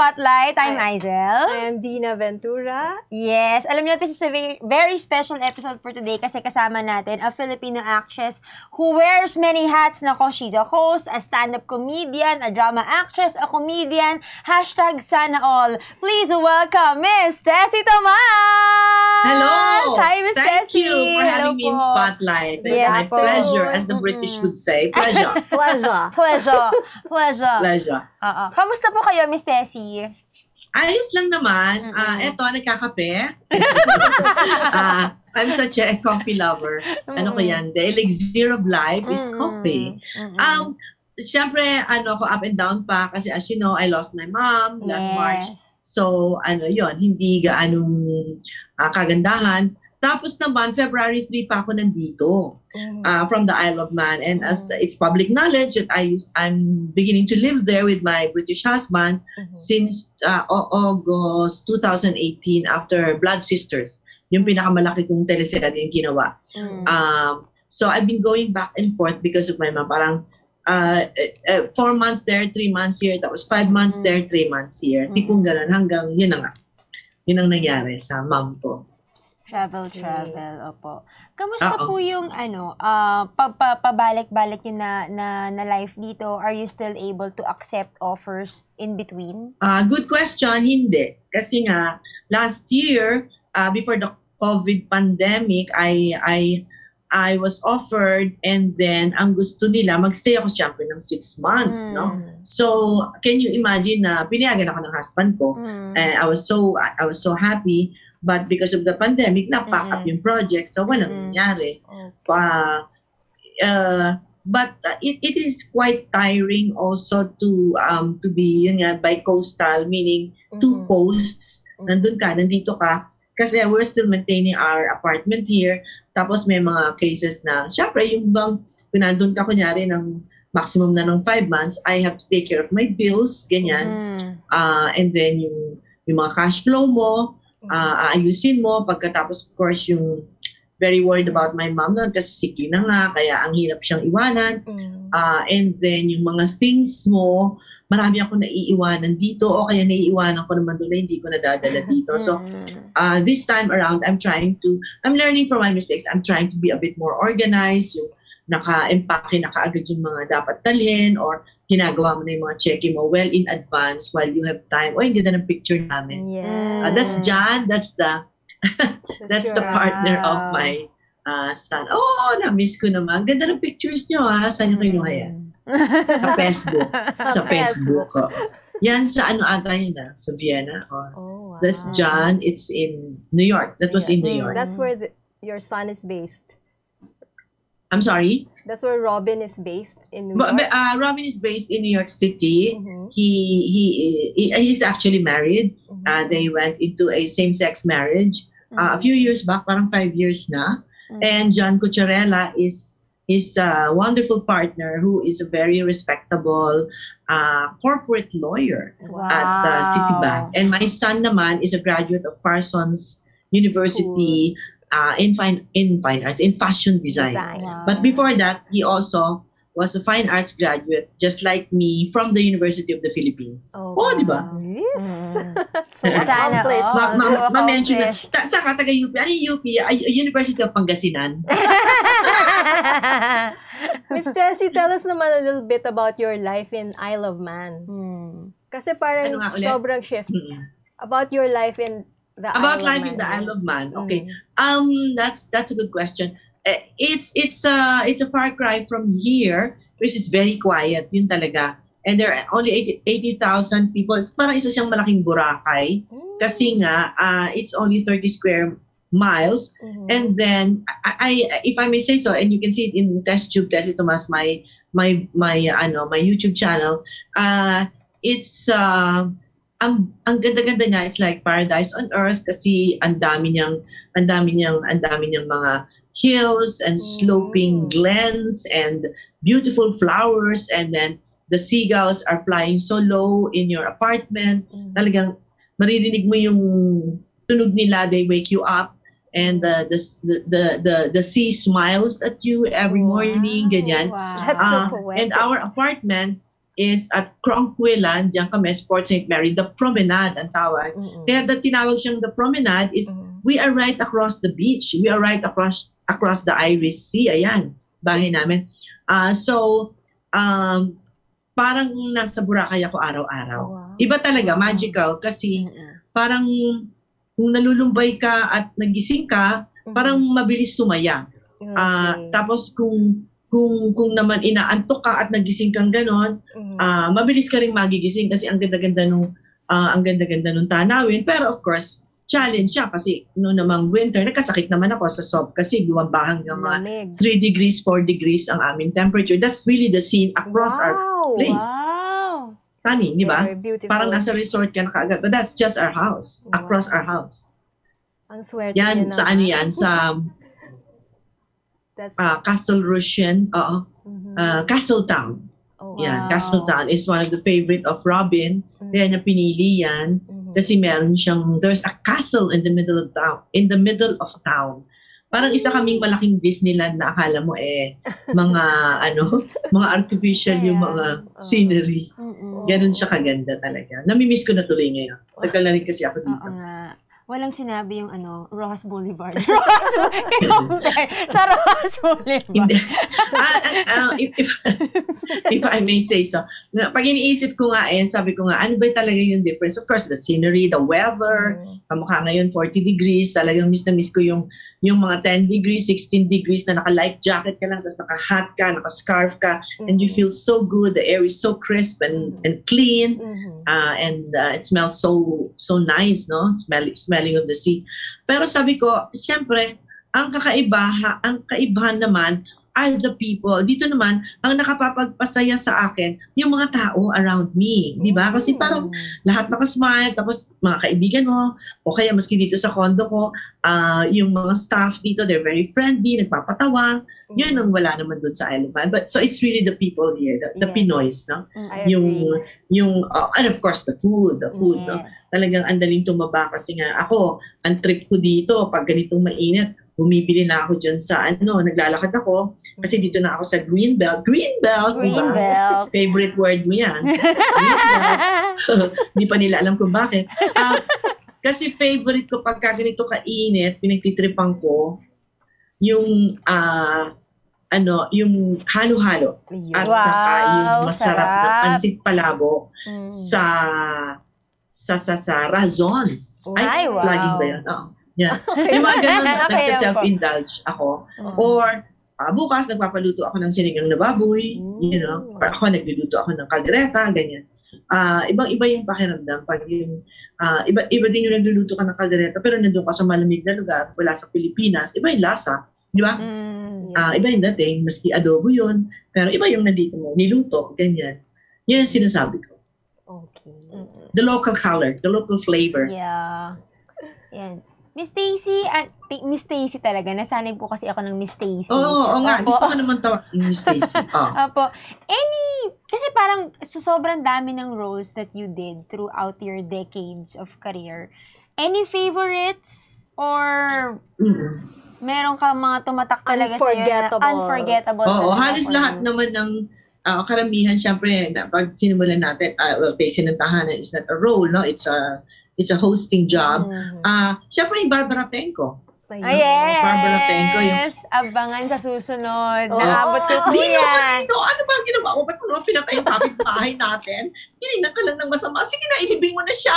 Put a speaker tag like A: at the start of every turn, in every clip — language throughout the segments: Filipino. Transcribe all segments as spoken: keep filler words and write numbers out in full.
A: Spotlight. I'm Izel.
B: I am Dina Ventura.
A: Yes. Alam niyo, this is a very, very special episode for today kasi kasama natin a Filipino actress who wears many hats. Nako, she's a host, a stand-up comedian, a drama actress, a comedian. Hashtag sana all. Please welcome Miss Tessie Tomas!
C: Hello!
A: Hi, Miss
C: Thank
A: Tessie!
C: you for having
A: Hello
C: me in
A: po.
C: Spotlight. It's
A: Yes
C: my
A: po.
C: pleasure, as the British would say. Pleasure.
B: Pleasure.
A: Pleasure. Pleasure.
C: Pleasure.
A: Oo. Kamusta po kayo, Miss Tessie?
C: Ayos lang naman.
A: Mm-mm.
C: Ah, eto, nagkakape. Ah, I'm such a coffee lover. Ano ko yan? The elixir of life is
A: Mm-mm.
C: coffee.
A: Mm-mm.
C: Um, Siyempre, ano ko, up and down pa. Kasi as you know, I lost my mom last
A: Yes.
C: March. So, ano yon, hindi gaanong ah, kagandahan. Tapos naman, February third pa ako nandito uh, from the Isle of Man. And as it's public knowledge that I, I'm beginning to live there with my British husband
A: Mhm.
C: since uh, Au- August twenty eighteen after Blood Sisters. Yung pinakamalaki kong teleserye yung ginawa.
A: Mm.
C: Um, so I've been going back and forth because of my mom. Parang uh, uh, four months there, three months here. Tapos five months
A: Mm.
C: there, three months here.
A: Mm.
C: Tipong ganun hanggang yun na nga. Yun ang nangyari sa mom ko.
A: Travel, travel, opo. Kamusta
C: Oo.
A: po yung ano, ah, pa, pa, pabalik-balik yung na, na, na life dito? Are you still able to accept offers in between?
C: Uh, good question, hindi. Kasi nga, last year, uh, before the COVID pandemic, I I I was offered and then ang gusto nila, magstay ako siyempre ng six months,
A: Mm.
C: no? So, can you imagine na pinayagan ako ng husband ko?
A: Mm.
C: And I was so I was so happy, but because of the pandemic, na-pack up
A: Mm-mm.
C: yung project, so walang
A: Mm-mm.
C: nangyari.
A: Okay.
C: Pa, uh, but uh, it, it is quite tiring also to um to be yun nga bi-coastal, meaning two
A: Mhm.
C: coasts. Nandun ka, nandito ka. Kasi we're still maintaining our apartment here. Tapos may mga cases na, syempre, yung bang pinandun ka kunyari ng maximum na ng five months, I have to take care of my bills, ganyan.
A: Mm.
C: Uh, and then yung, yung mga cash flow mo, uh, aayusin mo. Pagkatapos, of course, yung very worried about my mom noon kasi sickly na nga, kaya ang hirap siyang iwanan.
A: Mm.
C: Uh, and then yung mga things mo, marami ako naiiwanan dito o kaya naiiwanan ko naman doon na hindi ko nadadala dito. So,
A: Mm.
C: uh, this time around, I'm trying to, I'm learning from my mistakes. I'm trying to be a bit more organized, yung naka-empake na kaagad yung mga dapat dalhin or ginagawa mo na yung mga check-in mo well in advance while you have time. O, hindi na ng picture namin.
B: Yeah.
C: Uh, that's John. That's the that's the
B: your-
C: partner
A: Wow.
C: of my uh, son. Oh, na-miss ko naman. Ganda ng pictures nyo, ha? Saan nyo kinuha yan? Sa Facebook. Sa Facebook ko. Yan sa ano ata yun, ah? Sa Vienna. Or,
B: Oh, wow.
C: that's John. It's in New York. That was in New
A: Mm.
C: York.
B: That's where the, your son is based.
C: I'm sorry?
B: That's where Robin is based in New
C: But,
B: York.
C: but, uh, Robin is based in New York City.
B: Mhm.
C: He, he, he He's actually married.
B: Mhm.
C: Uh, they went into a same-sex marriage uh, a few years back, parang five years na.
A: Mm.
C: And John Cucharella is is a wonderful partner who is a very respectable uh, corporate lawyer
A: Wow.
C: at uh, Citibank. And my son naman is a graduate of Parsons University uh, in fine in fine arts, in fashion design.
B: Design.
A: Wow.
C: But before that, he also was a fine arts graduate, just like me, from the University of the Philippines.
B: Oh,
C: Oh, di ba?
B: Yes.
A: Mm.
B: So
A: Sana
B: accomplished.
A: all.
C: Ma- ma-
A: so
C: ma-mention na,
A: accomplished.
C: ta- saan ka taga-U P? Ano yung U P? Ay, University of Pangasinan.
B: Miss Tessie, tell us naman a little bit about your life in Isle of Man.
A: Hmm.
B: Kasi parang
C: Ano nga ulit?
B: sobrang shift.
C: Mm.
B: About your life in the
C: About
B: Isle
C: life
B: of
C: in
B: Man.
C: the Isle of Man.
B: Mm.
C: Okay. Um, that's that's a good question. Eh, It's it's a it's a far cry from here because it's very quiet. Yun talaga. And there are only eighty thousand people. It's parang isa siyang malaking Boracay.
B: Mm.
C: Kasi nga, uh, it's only thirty square miles.
B: Mhm.
C: And then, I, I, if I may say so, and you can see it in TestTube, Tessie Tomas, my, my, my, ano, my YouTube channel, uh, it's, uh, ang, ang ganda-ganda niya, it's like paradise on earth kasi ang dami niyang, ang dami niyang, ang dami niyang mga hills and sloping
B: Mm.
C: glens and beautiful flowers, and then the seagulls are flying so low in your apartment.
B: Mhm.
C: Talagang maririnig mo yung tunog nila, they wake you up, and the the the the, the sea smiles at you every morning, ganyan.
A: Wow.
B: That's so
C: Uh,
B: poetic.
C: and our apartment is at Cronquillan, diyan kami, Port Saint Mary, the Promenade ang tawag.
B: Mm-mm.
C: Kaya the tinawag siyang the Promenade is
B: Mm-mm.
C: we are right across the beach. We are right across across the Irish Sea. Ayan, bahay namin. Uh, so, um, parang nasa Boracay ako araw-araw.
B: Wow.
C: Iba talaga, magical, kasi
B: Mm-mm.
C: parang kung nalulumbay ka at nagising ka, parang mabilis sumaya.
B: Okay.
C: Ah, tapos kung kung kung naman inaantok ka at nagising kang ganon,
B: Mhm.
C: ah mabilis ka ring magigising kasi ang ganda-ganda nung ah, ang ganda-ganda nung tanawin. Pero of course, challenge siya kasi noong namang winter, nagkasakit naman ako sa sob kasi bumaba hanggang mga
B: Lamig.
C: three degrees, four degrees ang aming temperature. That's really the scene across our
B: Wow.
C: place.
A: Wow.
C: Stunning, di ba?
B: Very beautiful.
C: Parang nasa resort ka na kaagad. But that's just our house,
B: Wow.
C: across our house.
B: Ang swerte
C: Yan,
B: niyo
C: sa
B: naman.
C: ano yan, sa
B: That's,
C: uh, Castle Rushen, oo,
B: mhm.
C: uh, Castletown.
B: Oh,
C: Yan,
A: Wow.
C: Castletown is one of the favorite of Robin.
B: Mhm.
C: Kaya niya pinili yan
B: Mhm.
C: kasi meron siyang, there's a castle in the middle of town, in the middle of town. Parang isa kaming malaking Disneyland na akala mo eh, mga ano, mga artificial yung
B: Yeah.
C: mga
B: Oo.
C: scenery.
A: Mm-mm.
C: Ganun siya kaganda talaga. Namimiss ko na tuloy ngayon. Tagal na rin kasi ako
A: Oo
C: dito.
A: nga. Walang sinabi yung ano, Rojas Boulevard. Rojas i-compare sa Rojas Boulevard.
C: Hindi. ah, ah, ah, if, if, if I may say so. Na- Pag iniisip ko nga eh, sabi ko nga, ano ba talaga yung difference? Of course, the scenery, the weather.
B: Mhm.
C: Kamukha ngayon, forty degrees. Talagang miss na miss ko yung, yung mga ten degrees, sixteen degrees na naka-light jacket ka lang, tapos naka-hat ka, naka-scarf ka, and you feel so good. The air is so crisp and, and clean.
B: Mhm.
C: Uh, and uh, it smells so so nice, no? Smell, smelling of the sea. Pero sabi ko, siyempre, ang kakaiba, ha- ang kaibahan naman are the people. Dito naman, ang nakapapagpasaya sa akin, yung mga tao around me. Di ba? Kasi parang lahat nakasmile, tapos mga kaibigan mo, o kaya maski dito sa condo ko, ah, yung mga staff dito, they're very friendly, nagpapatawa. Yun ang wala naman dun sa Isle of Man. But so it's really the people here, the, the
B: Yes.
C: Pinoys, no?
B: I
C: Yung,
B: agree.
C: yung, uh, and of course, the food, the food, no?
A: Yes.
C: Talagang andaling tumaba kasi nga ako, ang trip ko dito, pag ganitong mainit, bumibili na ako dyan sa ano, naglalakad ako, kasi dito na ako sa Greenbelt. Greenbelt, di ba?
A: Greenbelt.
C: Favorite word mo yan. Greenbelt. Di pa nila alam kung bakit. Ah, kasi favorite ko pagka ganito kainit, pinagtitripan ko, yung, ah, ano, yung halo-halo. At
A: Wow,
C: saka yung masarap na
A: sarap.
C: pansit palabo
B: Mm.
C: sa sa sa sa razons.
A: Ay, wow.
C: Flagging ba yun? Oo. Yeah. Yung mga ganun,
A: Okay lang po.
C: nagsa-self-indulge ako. Or, ah, bukas, nagpapaluto ako ng sinigang na baboy. You know? Or ako, nagluluto ako ng kaldereta, ganyan. Ah, ibang-iba yung pakiramdam. Pag yung, ah, iba, iba din yung nagluluto ka ng kaldereta, pero nandun ka sa malamig na lugar, wala sa Pilipinas, iba yung lasa. Di ba?
A: Mm.
C: Ah, iba yung dating, maski adobo yun, pero iba yung nandito mo, niluto, ganyan. Yan ang sinasabi ko.
B: Okay.
C: The local color, the local flavor.
A: Yeah. Yan. Miss Stacy, ah, t- Miss Stacy talaga. Nasanay po kasi ako ng Miss Stacy.
C: Oo, oo nga.
A: Opo.
C: Gusto ko naman tawag Miss Stacy. Oh.
A: Apo. Any, kasi parang so sobrang dami ng roles that you did throughout your decades of career. Any favorites? Or
C: Mm-mm.
A: meron ka mga tumatak talaga sa'yo na
B: Unforgettable.
A: unforgettable?
C: Oo,
A: talaga
C: halos
A: for
C: lahat
A: you?
C: naman ng ah, karamihan, syempre, na pag sinimulan natin, uh, well, Tasting ng Tahanan is not a role, no? It's a it's a hosting job.
B: Mhm.
C: Ah, syempre, yung Barbara Tenko.
B: Ayun.
A: Ah, yes!
C: Barbara Tenko, yung-
A: Abangan sa susunod.
B: Oo.
A: Naabot ko po
C: Dino,
A: yan.
C: Dino, ano ba ang ginawa mo? Ba't mo naman pinatay yung kapitbahay natin? Tinignan ka lang ng masama. Sige na, ilibing mo na siya.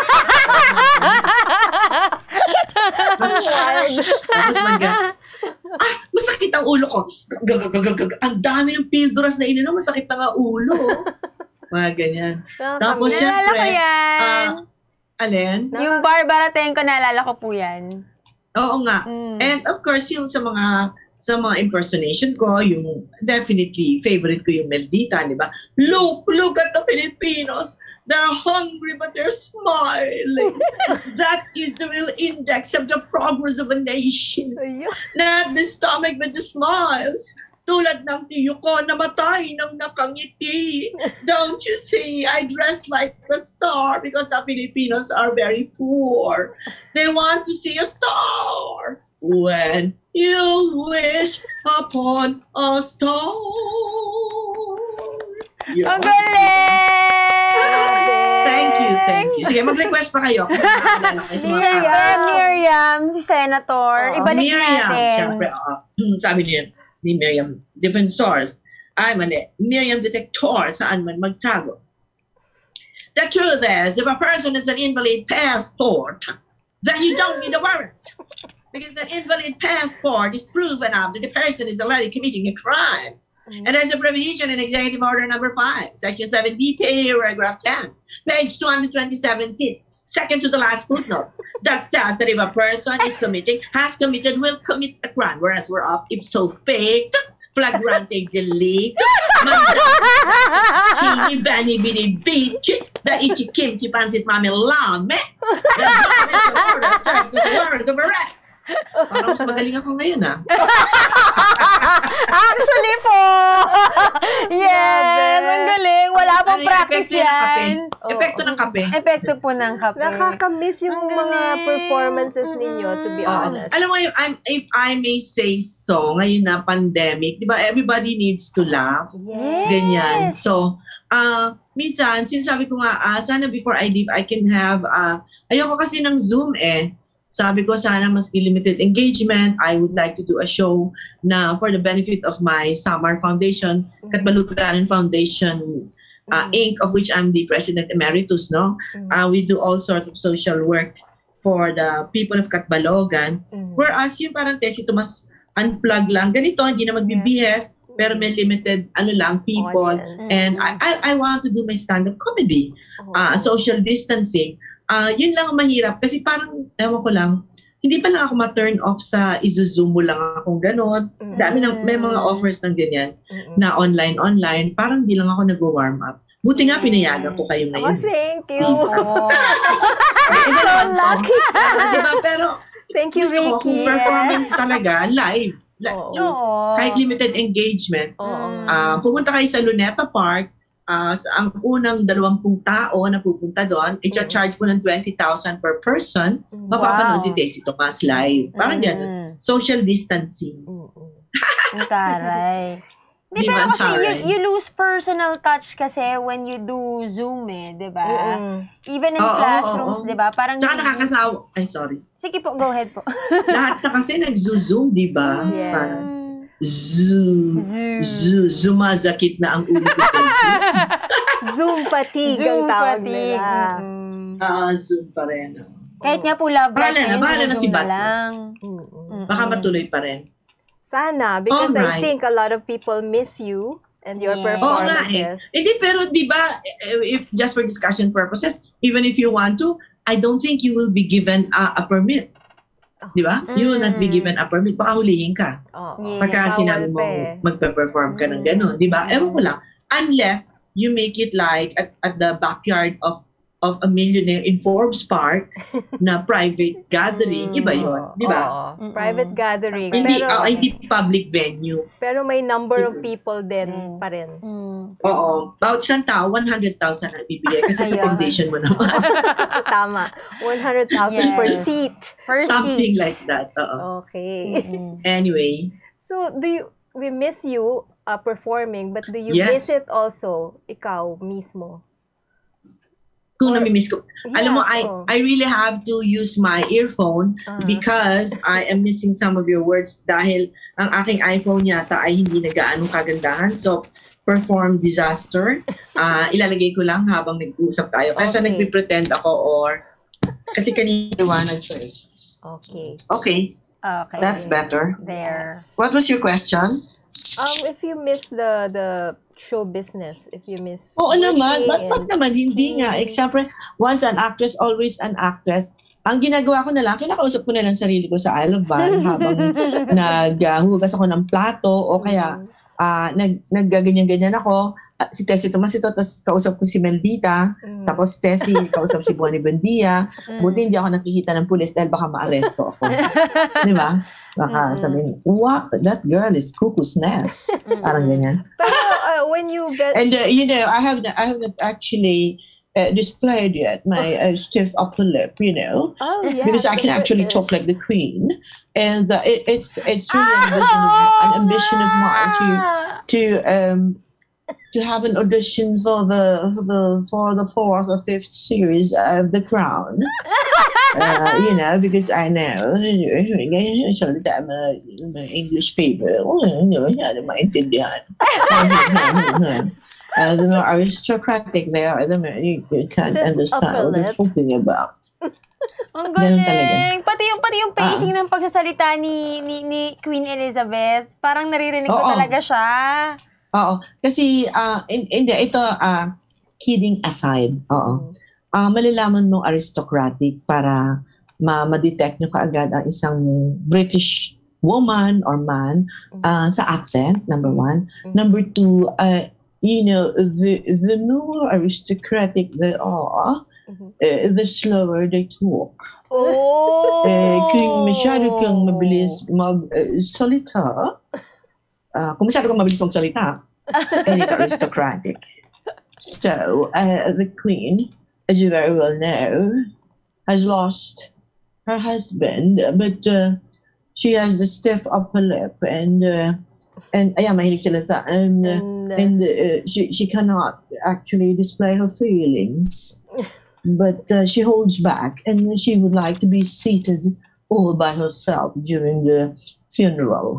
C: Tapos mag ah, masakit ang ulo ko. Gag- gag- gag- gag- Ang dami ng pilduras na ininom, masakit na nga ulo. Mga ganyan. Tapos
B: Nakakamiss.
C: siya-
A: Naalala ko
C: Siyempre,
A: yan.
C: Ah, alin?
A: Yung Barbara Tenko, naalala ko po yan.
C: Oo nga.
A: Mm.
C: And of course, yung sa mga sa mga impersonation ko, yung definitely favorite ko yung Meldita, di ba? Look, look at the Filipinos. They're hungry but they're smiling. That is the real index of the progress of a nation.
B: Ayun.
C: Not the stomach but the smiles. Tulad ng tiyo ko, namatay ng nakangiti. Don't you see, I dress like a star because the Filipinos are very poor. They want to see a star. When you wish upon a star. Yun.
A: Ang galing!
C: Thank you, thank you. Sige, mag-request pa kayo. Kung makakilala kayo sa mga
A: Siyempre,
C: artists.
A: Miriam, si Senator.
B: Oo.
A: Ibalik
C: Miriam,
A: natin.
C: syempre, oo. Sabi niya, ni Miriam, different source. Ay, mali. Miriam Detector, saan man magtago. The truth is, if a person is an invalid passport, then you don't need a warrant. Because an invalid passport is proof enough that the person is already committing a crime. And there's a provision in Executive Order Number five, Section seven B, paragraph ten, page two hundred twenty-seven C, second to the last footnote, that says that if a person is committing, has committed, will commit a crime, whereas we're off ipso facto, flagrante delito, chini bani bini bichi, the ichi kimchi pansit mami lame, the government order serves as a warrant of arrest. Parang mas magaling ako ngayon, ah.
A: Actually po! Yes! Ang galing! Wala
C: Ano
A: pong
C: yung
A: practice
C: epekto ng kape?
A: yan.
C: Epekto ng kape.
A: Epekto po ng kape.
B: Nakakamiss yung
A: Ang
B: mga
A: galing.
B: performances ninyo, to be
C: Oo.
B: honest.
C: Alam mo, I'm, if I may say so, ngayon na pandemic, di ba, everybody needs to laugh.
A: Yes.
C: Ganyan. So, uh, minsan, sinasabi ko nga, uh, sana before I leave, I can have, uh, ayoko kasi ng Zoom eh. Sabi ko, sana mas limited engagement. I would like to do a show na for the benefit of my Samar Foundation, Katbalugaran Foundation, uh, Incorporated, of which I'm the President Emeritus, no? Uh, we do all sorts of social work for the people of Katbalogan. Whereas yung parang Tessie Tomas, unplug lang. Ganito, hindi na magbibihes, pero may limited ano lang people.
B: Audience.
C: And I, I, I want to do my stand-up comedy, uh, social distancing. Uh, yun lang ang mahirap kasi parang, ewan ko lang, hindi pa lang ako ma-turn off sa izo-zoom mo lang akong ganon. Dami ng, may mga offers ng ganyan na online-online. Parang di lang ako nag-warm up. Buti nga pinayagan ko kayo
B: Oh,
C: ngayon.
B: thank you.
A: Oh.
C: Iba
B: So
C: lang to.
B: lucky.
C: Ah, diba? Pero
B: Thank you,
C: gusto ko kung
B: Ricky.
C: performance talaga, live. Like,
B: Oo.
C: yung
A: Oo.
C: kahit limited engagement.
B: Oo.
C: Ah, pumunta kayo sa Luneta Park, ah, sa- ang unang dalawampung tao na pupunta doon, i-charge mo ng twenty thousand per person, mapapanood
A: Wow.
C: si Tessie Tomas live. Parang
A: Mm.
C: gano'n. Social distancing.
A: Ang taray. Di,
C: Di
A: pero
C: ba,
A: kasi you,
C: Charay?
A: you lose personal touch kasi when you do Zoom eh, di ba?
B: Mm-mm.
A: Even in
C: Oo,
A: classrooms,
C: oo, oo.
A: di ba? Parang
C: Tsaka nakakasawa. Ay, sorry.
A: Sige po, go ahead po.
C: Lahat na kasi nag-zoom, di ba?
B: Yeah.
C: Parang zoom.
A: Zoom.
C: Zoom. Zumazakit na ang ulo ko sa Zoom.
B: Zoom fatigue ang
A: Zoom
B: tawag
A: fatigue.
B: nila.
A: Mm-mm.
C: Ah, Zoom pa rin. oh.
A: Kahit nga po love
C: Bahala
A: life
C: na,
A: ngayon,
C: bahala na si
A: Zoom na
C: Bat.
A: lang.
B: Mm-mm.
A: Mm-mm.
C: Baka matuloy pa rin.
B: Sana, because I
C: Alright.
B: think a lot of people miss you and your
A: Yeah.
C: Oo nga eh.
B: performances.
C: Hindi, pero di ba, eh, if just for discussion purposes, even if you want to, I don't think you will be given a, a permit. Di ba? You will not be
A: Mm.
C: given a permit. Baka hulihin ka.
B: Oo.
A: Yeah.
C: Pagka
B: Bawal
C: sinabi mo
B: pa eh.
C: magpe-perform ka ng gano'n. Di ba? Ewan ko lang. Unless you make it like at, at the backyard of of a millionaire in Forbes Park na private gathering. Iba yun. Di ba?
B: Oo.
A: Mm-mm.
B: Private gathering.
C: Hindi,
B: Pero,
C: ah, hindi public venue.
B: pero may number of
C: Mm.
B: people din
A: Mm.
B: pa rin.
A: Mm.
C: Oo. Bawat isang tao, one hundred thousand ang bibigay. Kasi sa
A: Ayun.
C: foundation mo naman.
B: Tama. one hundred thousand per
A: Yes.
B: seat.
A: First
C: Something
A: seats.
C: like that. Oo.
B: Okay.
A: Mm-mm.
C: Anyway.
B: So, do you, we miss you uh, performing, but do you
C: Yes.
B: miss it also, ikaw mismo?
C: Kung
B: Or-
C: namimiss ko. Alam mo,
B: Yes,
C: I
B: oh.
C: I really have to use my earphone
B: Uh-huh.
C: because I am missing some of your words dahil ang aking iPhone yata ay hindi na gaanong kagandahan. So, perform disaster. Ah, ilalagay ko lang habang nag-uusap tayo. Kasi
B: Okay.
C: nagpipretend ako or kasi kanina liwanag ko eh.
B: Okay.
C: Okay,
A: Okay.
C: that's better.
A: There.
C: What was your question?
B: Um, if you miss the the show business, if you miss
C: Oo naman.
B: working
C: Ba't, ba't
B: and-
C: naman? Hindi nga. Eh, siyempre, once an actress, always an actress. Ang ginagawa ko na lang, kinakausap ko na lang sarili ko sa Isle of Man habang naghuhugas ako ng plato o kaya ah nag, naggaganyan-ganyan ako. Ah, si Tessie Tomas ito, tapos kausap ko si Meldita,
B: Mm.
C: tapos Tessie, kausap si Buani Buendia. Buti hindi ako nakikita ng pulis dahil baka maaresto ako. Di ba? Baka
B: Mm-mm.
C: sabihin, what? That girl is cuckoo's nest. Parang ganyan.
B: Pero uh, when you get
C: And uh, you know, I haven't, I haven't actually uh, displayed yet my uh, stiff upper lip. You know,
B: oh yeah,
C: because I can actually talk like the queen, and uh, it, it's it's really an ambition, of, an ambition of mine to to um to have an audition for the for the for the fourth or fifth series of The Crown. Uh, you know, because I know so that I'm a, I'm a English paper. Hindi maintindihan. Uh, the more aristocratic they are, the more you, you can't understand what they're talking about.
A: Ang galing! Pati yung, pati yung pacing ah. ng pagsasalita ni, ni, ni Queen Elizabeth, parang naririnig ko talaga siya.
C: Oo. Kasi, uh, hindi, ito, uh, kidding aside, oo. Uh, malalaman mong aristocratic para ma- ma-detect nyo kaagad ang isang British woman or man uh, sa accent, number one. Number two, uh, you know, the, the more aristocratic they are, mm-hmm. uh, the slower they talk.
A: Oh!
C: Uh, kung masyado kang mabilis mag-salita, uh, kung masyado kang mabilis mag-salita, hindi ka aristocratic. So, uh, the Queen, as you very well know, has lost her husband, but uh, she has the stiff upper lip, and uh, and ayan, mahilig sila sa, and, uh, and uh, she, she cannot actually display her feelings, but uh, she holds back, and she would like to be seated all by herself during the funeral.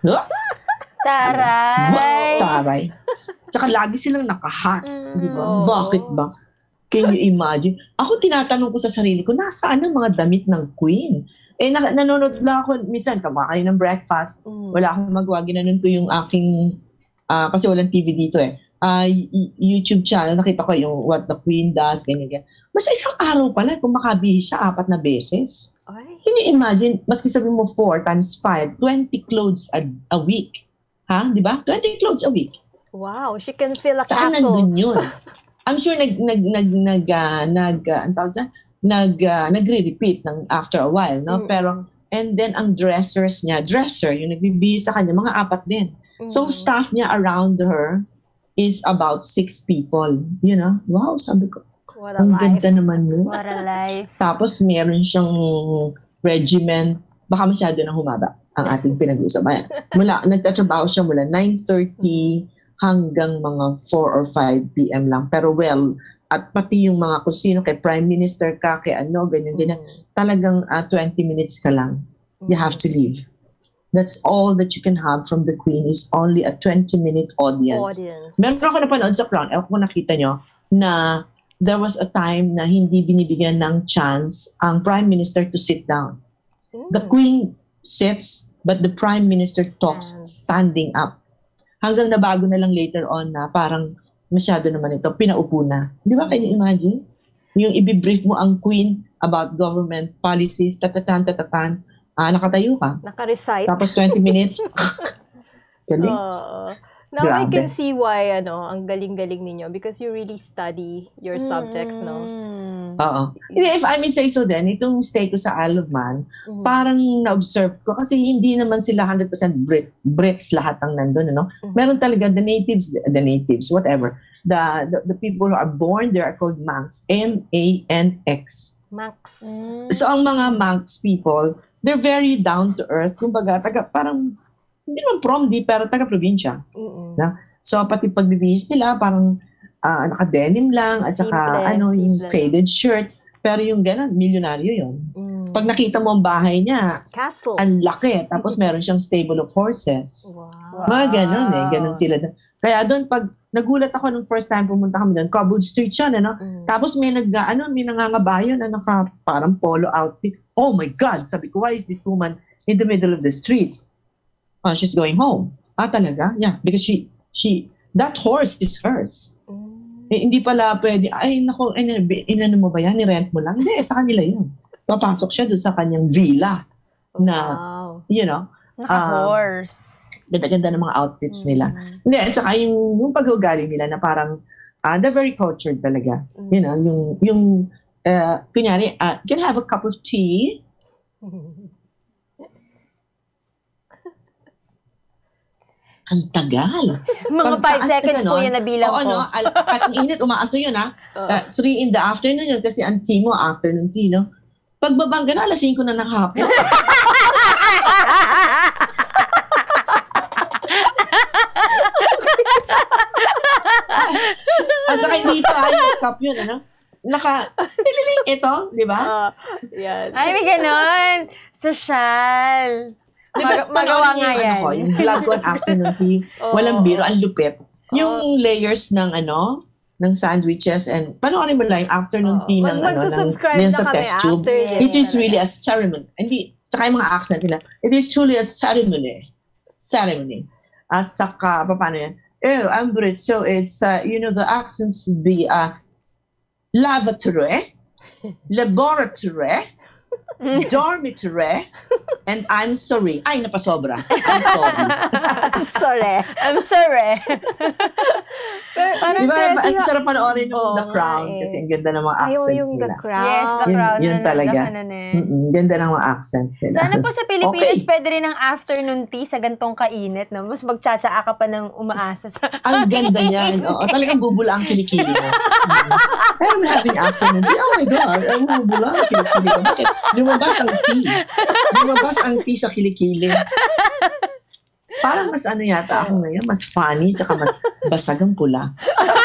A: Taray!
C: Taray. Tsaka lagi silang nakahat. Mm. Di ba? Bakit ba? Can you imagine? Ako tinatanong ko sa sarili ko, nasaan ang mga damit ng Queen? Eh, na- nanonood lang ako, minsan, kamakain ng breakfast. Mm. Wala akong magawa. Ginanon ko yung aking, uh, kasi walang T V dito eh. Uh, y- YouTube channel, nakita ko yung What the Queen Does, ganyan, ganyan. Mas isang araw pala, kung makabihis siya, apat na beses. Ay. Can you imagine, maski sabihin mo four times five, twenty clothes a, a week. Ha? Di ba? twenty clothes a week.
B: Wow, she can fill a
C: Saan
B: castle.
C: Saan nandun yun? I'm sure nag, nag, nag, nag, uh, nag, uh, ang tawag dyan? Nag, uh, nagre-repeat ng after a while, no? Mm. Pero, and then ang dressers niya, dresser, yung nagbibihis sa kanya, mga apat din. Mm. So, staff niya around her is about six people. You know? Wow, sabi ko.
B: What a
C: ang
B: life.
C: ganda naman mo.
A: What a life.
C: Tapos, meron siyang regimen. Baka masyado na humaba ang ating pinag-uusapan. Mula, nagtatrabaho siya mula nine thirty hanggang mga four or five p.m. lang. Pero well, at pati yung mga kusino, kay Prime Minister ka, kay ano, ganyan, ganyan. Talagang uh, twenty minutes ka lang. You have to leave. That's all that you can have from the Queen is only a twenty-minute audience. audience. Meron ako napanood sa Crown, ewan ko nakita nyo, na there was a time na hindi binibigyan ng chance ang Prime Minister to sit down. Mm. The Queen sits, but the Prime Minister talks mm. standing up. Hanggang nabago na lang later on na parang masyado naman ito, pinaupo na. Di ba, can you imagine? Yung ibibrief mo ang Queen about government policies, tatatan, tatatan, ah, nakatayo ka.
B: Naka-recite.
C: Tapos twenty minutes. Galing.
B: Uh, now Grabe. I can see why, ano, ang galing-galing ninyo because you really study your subjects, mm. no?
C: Oo. If I may say so then, itong stay ko sa Isle of Man, mm-hmm. parang na-observe ko kasi hindi naman sila one hundred percent Brit, Brits lahat ang nandun, ano? Mm-hmm. Meron talaga the natives, the natives, whatever. The, the, the people who are born there are called Manx. M A N X.
B: Manx.
C: Mm. So ang mga Manx people, they're very down to earth. Kumbaga, taga, parang, hindi naman from di, pero taga-probinsya. Mm-hmm. Na? So pati pagbibihis nila, parang, Uh, naka-denim lang at saka simple, ano yung simple. Faded shirt. Pero yung gano'n, milyonaryo yun. Mm. Pag nakita mo ang bahay niya,
B: castle.
C: Ang laki. Tapos meron siyang stable of horses. Wow. Mga gano'n eh. Gano'n sila. Kaya doon, pag nagulat ako nung first time pumunta kami doon, cobbled street siya, ano? Mm. Tapos may nag, ano, may nangangabayo na naka parang polo outfit. Oh my God! Sabi ko, why is this woman in the middle of the streets? Oh, she's going home. Ah, talaga? Yeah, because she, she, that horse is hers. Mm. Eh, hindi pala pwede, ay nako, inano mo ba yan? Ni-rent mo lang? Hindi, sa kanila yun. Papasok siya doon sa kanyang villa na, wow. you know,
A: naka-horse.
C: Um, ganda-ganda ng mga outfits mm. nila. Hindi, at saka yung, yung pag-ugali nila na parang, uh, they're very cultured talaga. Mm. You know, yung, yung, uh, kunyari, uh, can I have a cup of tea? Ang tagal.
A: Mga five seconds po yan na bilang
C: ko. Oo, no? At ang init, umaaso yun, ha? Uh, three in the afternoon yun, kasi ang tea mo, afternoon tea, no? Pagbabangga na, alas singko na ng hapon. At saka hindi pa yung cup yun, ano? Naka, tililing ito, di ba?
B: Uh, yan.
A: Ay, may ganon. Social.
C: Diba,
A: Mag- magawa nga yan.
C: Ano ko, yung vlog ko on afternoon tea,
B: Oh,
C: walang biro,
B: oh.
C: ang lupit. Yung layers ng ano, ng sandwiches and panoorin mo lang yung afternoon
B: Oh,
C: tea
B: mag-
C: ng ano, ng
B: magsusubscribe
C: men
B: na
C: sa
B: kami
C: test tube.
B: after this
C: It is
B: talaga.
C: really a ceremony. Hindi, tsaka yung mga accent nila, it is truly a ceremony. Ceremony. At saka, paano yan? Oh, I'm British, so it's, uh, you know, the accents would be uh, lavatory, laboratory, dormitory, and I'm sorry. Ay, napasobra. I'm sorry.
B: Sorry.
A: I'm sorry.
B: Pero, parang
C: Di ba,
B: Tessie,
C: ang sarap panoorin ng
B: Oo
C: The
B: nga
C: Crown
B: eh.
C: kasi ang ganda ng mga
B: ayaw
C: accents
B: yung The
C: nila.
B: Crown.
A: Yes, the
C: Yun-
A: crown.
C: yun
A: na-
C: talaga.
A: the kanan-
C: Mm-mm, ganda ng mga accents nila.
A: Sana po sa Pilipinas,
C: Okay.
A: pwede rin ang afternoon tea sa gantong kainit. No? Mas magtsatsaa ka pa ng umaasa sa...
C: Ang ganda niyan. Oo, talagang bubula ang kilikili mo. Mm. I'm having afternoon tea. Oh my God, ang bubula ang kilikili ko. Bakit? Lumabas ang tea. Lumabas ang tea sa kilikili. Parang mas ano yata ako ngayon, mas funny, tsaka mas basag ang pula.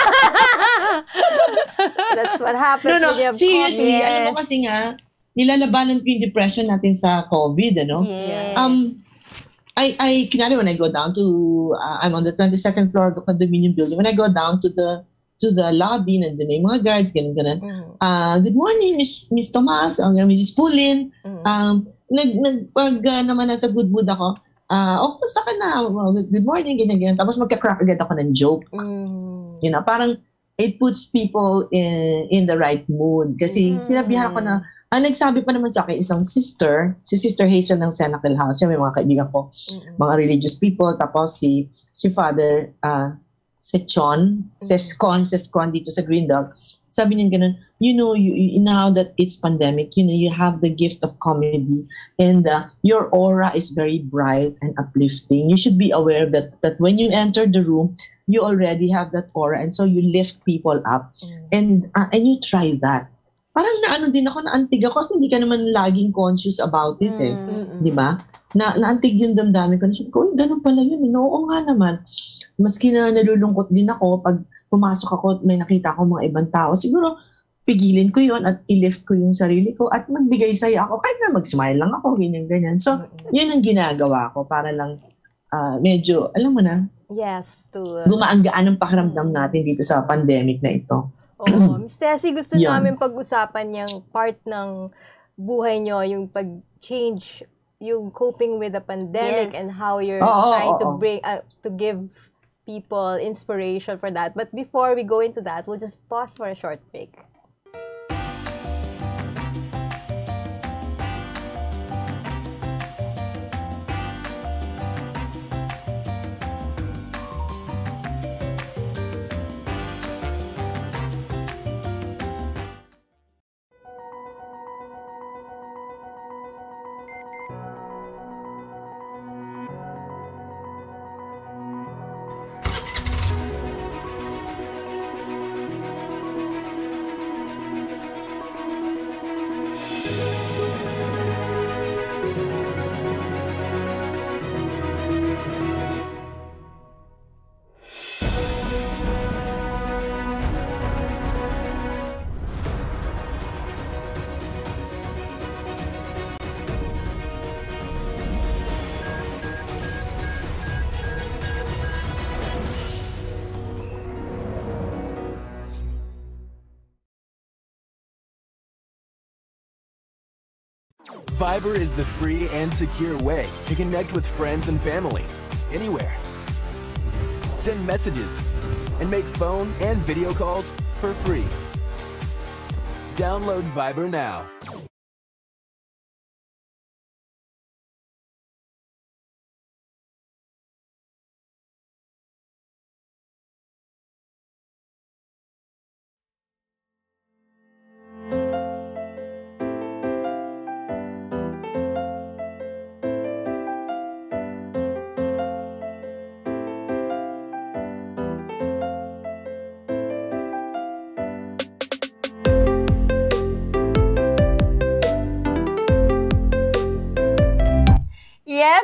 B: That's what happens
C: No, no,
B: when you have
C: seriously,
B: coffee.
C: alam mo kasi nga, nilalabanan ko yung depression natin sa COVID, ano?
A: Yes.
C: Um, I, I, kunwari when I go down to, uh, I'm on the twenty-second floor of the condominium building. When I go down to the to the lobby, nandun na yung mga guards, ganun, ganun.
B: Mhm.
C: Uh, good morning, Miss Miss Tomas, o Missus Pulin.
B: Mhm.
C: Um, nag, nag, pag uh, naman nasa good mood ako, ah, oh, kumusta ka na? Well, good morning, ganyan, ganyan. Tapos magka-crack agad ako ng joke.
B: Mhm.
C: You know, parang it puts people in in the right mood. Kasi
A: Mm.
C: sinabihan ko na, ang nagsabi pa naman sa akin, isang sister, si Sister Hazel ng Senacle House, yan, may mga kaibigan ko,
B: Mhm.
C: mga religious people, tapos si si Father uh, Sechon, Sescon, Sescon dito sa Green Dog, sabi niya ganun, you know, you, you, now that it's pandemic, you know, you have the gift of comedy and uh, your aura is very bright and uplifting. You should be aware that that when you enter the room, you already have that aura and so you lift people up and uh, and you try that. Parang naano din ako, naantig ako kasi hindi ka naman laging conscious about it eh.
B: Mhm.
C: Di ba? Na, naantig yung damdamin ko. Nasabi ko, uy, ganun pala yun. No, oo nga naman. Maski na nalulungkot din ako, pag pumasok ako at may nakita ako mga ibang tao, siguro pigilin ko yun at i-lift ko yung sarili ko at magbigay saya ako. Kahit na mag-smile lang ako, ganyan-ganyan. So, yun ang ginagawa ko para lang uh, medyo, alam mo na,
B: Yes, to... Uh,
C: gumaan-gaan ang pakiramdam natin dito sa pandemic na ito.
B: Oo. Miss Tessie, gusto
C: Yan.
B: namin pag-usapan yung part ng buhay nyo, yung pag-change, yung coping with the pandemic
A: Yes.
B: and how you're
C: Oo,
B: trying
C: oo,
B: to
C: oo.
B: bring, uh, to give people inspiration for that. But before we go into that, we'll just pause for a short break.
D: Viber is the free and secure way to connect with friends and family anywhere. Send messages and make phone and video calls for free. Download Viber now.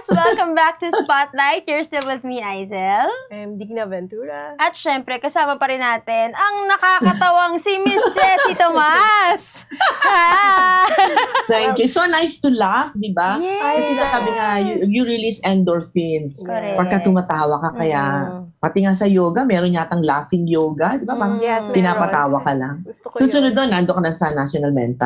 A: Yes! Welcome back to Spotlight. You're still with me, Aizel.
B: I'm Digna Ventura.
A: At syempre, kasama pa rin natin ang nakakatawang si Miss Tessie Tomas.
C: Thank you. So nice to laugh, di ba?
A: Yes.
C: Kasi sabi nga, you, you release endorphins.
A: Correct.
C: Pagka tumatawa ka, kaya
B: Mm-hmm.
C: pati nga sa yoga, meron yatang laughing yoga. Di ba? Pang
B: Yes, meron.
C: pinapatawa ka lang.
B: Gusto ko
C: Susunod
B: yun.
C: doon, nando ka na sa National Mental.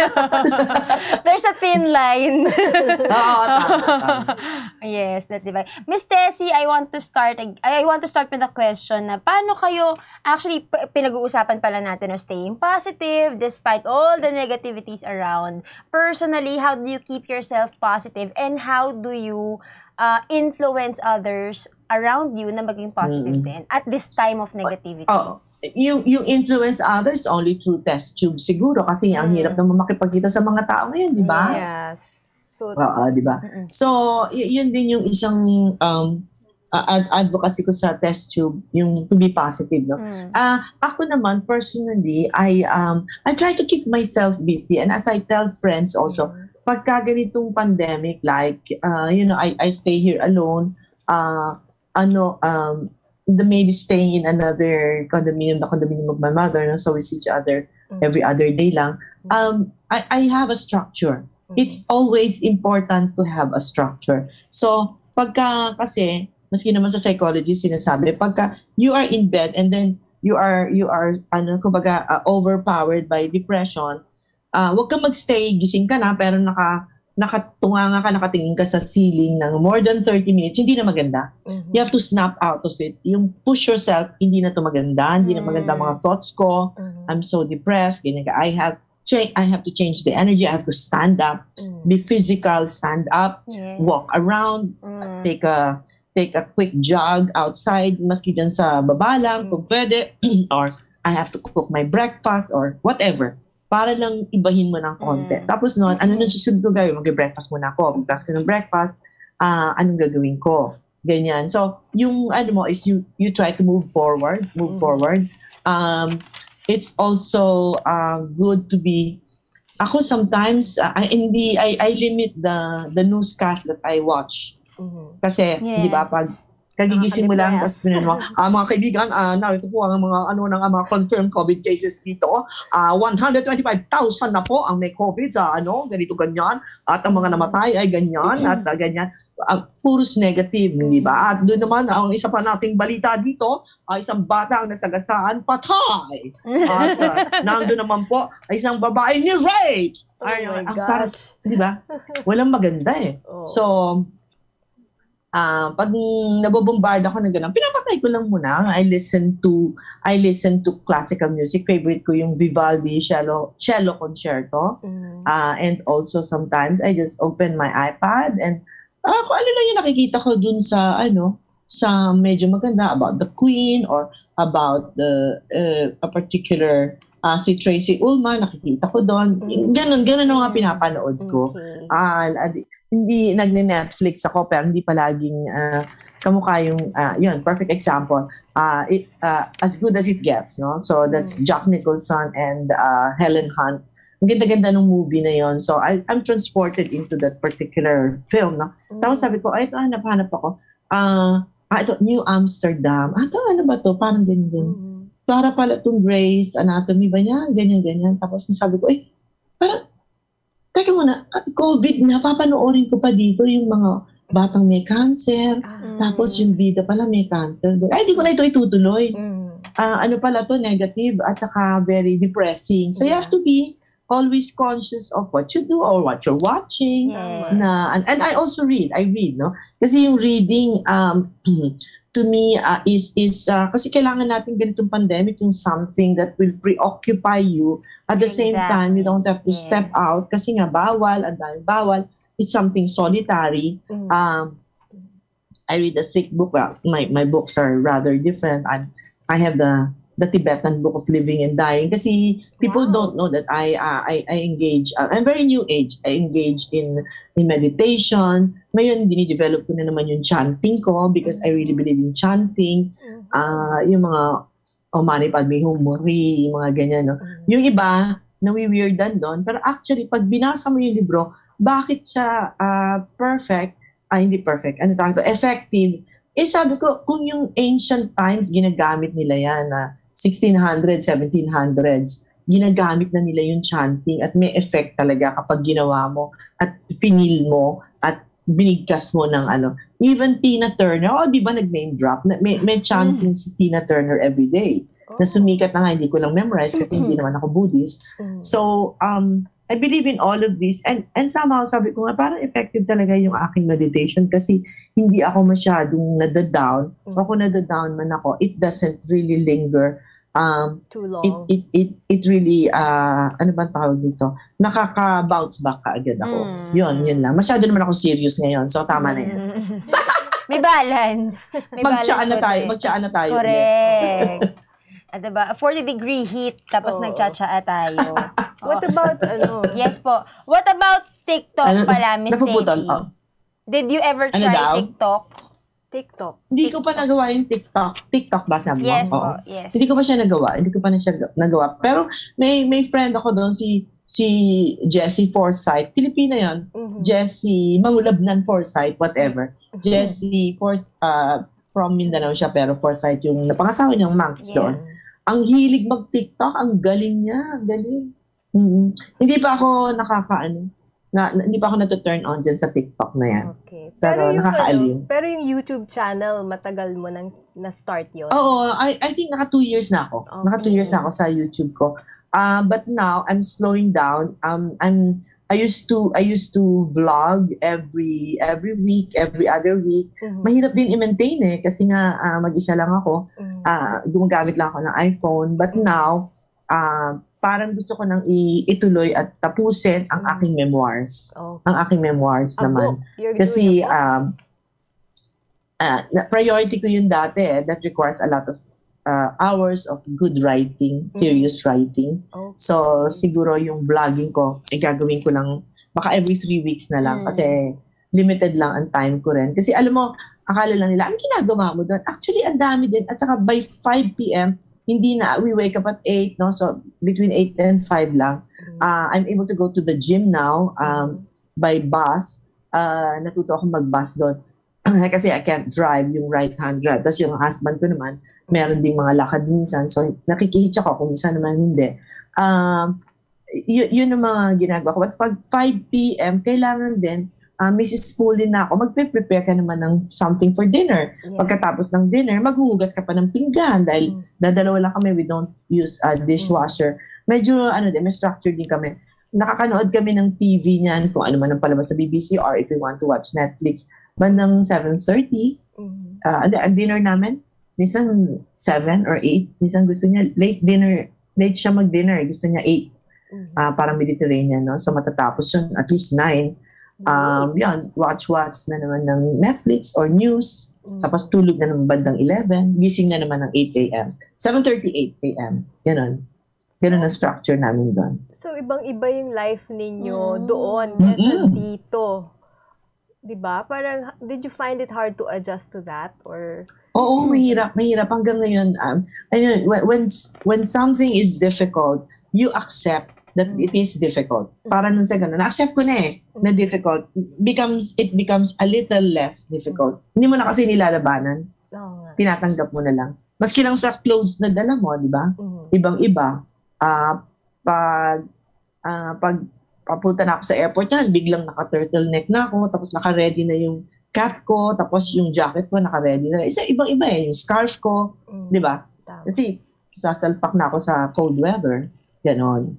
A: There's a thin line.
C: Oo, tama, tama.
A: Yes, that's diba. Miss Tessie, I want to start I want to start with a question na paano kayo actually p- pinag-uusapan pala natin no, staying positive despite all the negativities around. Personally, how do you keep yourself positive and how do you uh, influence others around you na maging positive
C: Mm-mm.
A: din at this time of negativity?
C: Oh, yung, yung influence others only through test tube siguro kasi ang
A: Mm.
C: hirap naman makipagkita sa mga tao ngayon, di ba?
B: Yes. So,
C: Oo, di ba?
A: Mm-mm.
C: So, y- yun din yung isang um, uh, ad- advocacy ko sa test tube, yung to be positive, no?
A: Mm.
C: Ah, ako naman personally, I um I try to keep myself busy, and as I tell friends also, pagka ganitong pandemic, like uh, you know, I I stay here alone, uh, ano um the maybe staying in another condominium, the condominium of my mother, no? So we see each other every other day lang. Um, I I have a structure. It's always important to have a structure. So, pagka kasi, maski naman sa psychology sinasabi, pagka you are in bed and then you are, you are, ano, kumbaga, uh, overpowered by depression, uh, wag ka magstay, gising ka na, pero naka, nakatunga ka, nakatingin ka sa ceiling ng more than thirty minutes, hindi na maganda.
B: Mhm.
C: You have to snap out of it. Yung push yourself, hindi na to maganda, hindi na maganda mga thoughts ko,
B: Mhm.
C: I'm so depressed, ganyan ka. I have cha- I have to change the energy. I have to stand up,
B: Mm.
C: be physical, stand up,
A: Yes.
C: walk around,
A: Mm.
C: take a take a quick jog outside, maski dyan sa baba lang, kung pwede, or I have to cook my breakfast or whatever, para lang ibahin mo ng konti.
A: Mm.
C: Tapos noon, ano nang susunod ko gawin? Mag-breakfast muna ako. Pagkas ko ng breakfast, ah, anong gagawin ko? Ganyan. So, yung ano mo is you you try to move forward, move
B: Mm.
C: forward. Um, it's also uh, good to be ako sometimes uh, I hindi I I limit the the newscast that I watch
B: Mhm.
C: kasi
A: Yes.
C: di ba pag kagigising mo lang
B: Nakaka-depress.
C: tapos pinan mo ah, mga kaibigan ah narito po ang mga ano ng mga confirmed COVID cases dito ah one hundred twenty-five thousand na po ang may COVID sa ano ganito ganyan at ang mga namatay ay ganyan at uh, ganyan uh, puros negative, di ba? At doon naman, ang isa pa nating balita dito, ay isang bata ang nasagasaan, patay! At uh, nandun naman po, ay isang babae ni rape!
B: Oh
C: Ay,
B: my
C: ang
B: gosh.
C: parang, di ba? Walang maganda eh.
B: Oh.
C: So, ah pag nabobombarda ako ng ganun, pinapatay ko lang muna. I listen to I listen to classical music. Favorite ko yung Vivaldi cello, cello concerto.
B: Mhm.
C: Uh, and also sometimes I just open my iPad and uh, kung ano lang yung nakikita ko dun sa ano sa medyo maganda about the Queen or about the uh, a particular uh, si Tracy Ullman, nakikita ko doon.
B: Mm.
C: Ganun, ganun ang mga pinapanood ko.
B: Okay.
C: Ah, ad- hindi nagne-Netflix ako pero hindi palaging uh, kamukha yung uh, yun, perfect example. Uh, it, uh, As Good as It Gets, no? So that's Jack Nicholson and uh, Helen Hunt. Ang ganda-ganda ng movie na yon. So I, I'm transported into that particular film, no? Tapos sabi ko, ay ito, hanap-hanap ako. Ah, uh, ah, ito, New Amsterdam. Ah, ito, ano ba to? Parang ganyan.
B: Mhm.
C: Para pala itong Grey's Anatomy ba niya? Ganyan-ganyan. Tapos sabi ko, eh, parang, teka muna, ah, COVID na, papanoorin ko pa dito yung mga batang may cancer.
B: Mm.
C: Tapos yung bida pala may cancer. Ay, di ko na ito itutuloy.
B: Mm.
C: Ah, ano pala to, negative at saka very depressing. So you have to be always conscious of what you do or what you're watching.
A: Yes.
C: Na, and, and I also read. I read, no? Kasi yung reading, um, to me, uh, is, is uh, kasi kailangan natin ganitong pandemic, yung something that will preoccupy you. At the same time, you don't have to
A: Yes.
C: step out kasi nga bawal, ang dahil bawal. It's something solitary.
B: Mm.
C: Um, I read a sick book. Well, my, my books are rather different. I, I have the the Tibetan Book of Living and Dying kasi people
A: Wow.
C: don't know that I uh, I, I engage, uh, I'm very new age, I engage in, in meditation. Ngayon, dinidevelop ko na naman yung chanting ko because I really believe in chanting. Uh, yung mga O Mani Padme Hum, Muri, yung mga ganyan. No? Yung iba, nawi-weirdan doon. Pero actually, pag binasa mo yung libro, bakit siya uh, perfect? ah, hindi perfect, ano tawag to, effective, eh sabi ko, kung yung ancient times, ginagamit nila yan na sixteen hundreds, seventeen hundreds, ginagamit na nila yung chanting at may effect talaga kapag ginawa mo at finil mo at binigkas mo ng ano. Even Tina Turner, oh, di ba nag-name drop? May, may chanting mm. si Tina Turner every day. Oh. Na sumikat na nga, hindi ko lang memorize kasi mm-hmm. hindi naman ako Buddhist. Mm. So, um, I believe in all of this. And and somehow, sabi ko nga, parang effective talaga yung aking meditation kasi hindi ako masyadong nadadown. Mm. Ako nadadown man ako, it doesn't really linger. Um,
B: Too long.
C: It, it, it, it really, uh, ano bang tawag dito? Nakaka-bounce back ka agad ako. Mm. Yun, yun lang. Masyado naman ako serious ngayon. So, tama na yan.
A: May balance. May
C: Mag-tsaa na tayo.
A: eh.
C: Mag-tsaa na tayo.
A: Correct. At diba, forty degree heat, tapos oh. nagtsatsaa tayo.
B: What about, ano?
A: Yes po. What about TikTok ano, pala, Miss Tessie? Oh. Did you ever try ano TikTok?
B: TikTok.
C: Hindi ko pa nagawa yung TikTok. TikTok ba sabi mo?
A: Yes po, yes.
C: Hindi ko pa siya nagawa. Hindi ko pa na siya nagawa. Pero may may friend ako doon, si si Jessie Forsyth. Filipina yon. Mm-hmm. Jessie, Mangulabnan Forsyth, whatever. Mm-hmm. Jessie For, uh, from Mindanao siya, pero Forsyth yung napangasawa niyang monks yeah. doon. Ang hilig mag-TikTok, ang galing niya. Ang galing. Mm-hmm. Hindi pa ako nakakaano. Na, na, hindi pa ako natu-turn on dyan sa TikTok na yan.
B: Okay.
C: Pero, pero nakakaaliw.
B: Ano, pero yung YouTube channel, matagal mo nang na-start yun?
C: Oo, I, I think naka two years na ako. Okay. Naka two years na ako sa YouTube ko. Uh, but now, I'm slowing down. Um, I'm, I used to, I used to vlog every, every week, every other week. Mm-hmm. Mahirap din i-maintain eh, kasi nga uh, mag-isa lang ako. Mm-hmm. Uh, gumagamit lang ako ng iPhone. But now, uh, parang gusto ko nang ituloy at tapusin ang aking memoirs. Okay. Ang aking memoirs a naman. Kasi um, uh, priority ko yun dati eh, that requires a lot of uh, hours of good writing, serious mm-hmm. writing. Okay. So siguro yung vlogging ko, eh, gagawin ko lang baka every three weeks na lang mm-hmm. kasi limited lang ang time ko rin. Kasi alam mo, akala lang nila, ang ginagawa mo doon? Actually, ang dami din. At saka by five p.m., hindi na, we wake up at eight, no? So, between eight and five lang. Uh, I'm able to go to the gym now um, by bus. Uh, natuto ako mag-bus doon. Kasi I can't drive yung right-hand drive. Tapos yung husband ko naman, meron ding mga lakad minsan. So, nakikitsa ko kung minsan naman hindi. Um, y- yun ang mga ginagawa ko. But five p.m., kailangan din, Uh, Missus Fully na ako, magpe-prepare ka naman ng something for dinner. Yeah. Pagkatapos ng dinner, maghuhugas ka pa ng pinggan dahil mm. dadalawa lang kami, we don't use a dishwasher. Medyo, ano din, may structure din kami. Nakakanood kami ng T V niyan, kung ano man ang palabas sa B B C or if you want to watch Netflix, bandang seven thirty. Mm. Uh, ang dinner namin, minsan seven or eight. Minsan gusto niya, late dinner, late siya mag-dinner. Gusto niya eight. Mm. Uh, parang Mediterranean, no? So matatapos yun, at least nine. Um, yan, watch-watch na naman ng Netflix or news. Mm. Tapos tulog na naman bandang eleven. Gising na naman ng eight a.m. seven thirty-eight a.m. Ganon. Ganon ang structure namin doon.
B: So, ibang-iba yung life ninyo mm. doon kesa mm-hmm. dito. Diba? Parang, did you find it hard to adjust to that? Or...
C: Oo, mahirap. Mahirap. Hanggang ngayon, um, ayun, when, when something is difficult, you accept that it is difficult. Para nun sa ganun, na-accept ko na eh, na difficult. Becomes, it becomes a little less difficult. Hindi mo na kasi nilalabanan.
B: Oh,
C: tinatanggap mo na lang. Maski lang sa clothes na dala mo, di ba? Mm-hmm. Ibang-iba. Uh, pag, uh, pag papunta na ako sa airport yan, biglang naka-turtleneck na ako, tapos naka-ready na yung cap ko, tapos yung jacket ko naka-ready na. Isa ibang-iba eh, yung scarf ko, mm-hmm. di ba? Kasi sasalpak na ako sa cold weather. Ganon.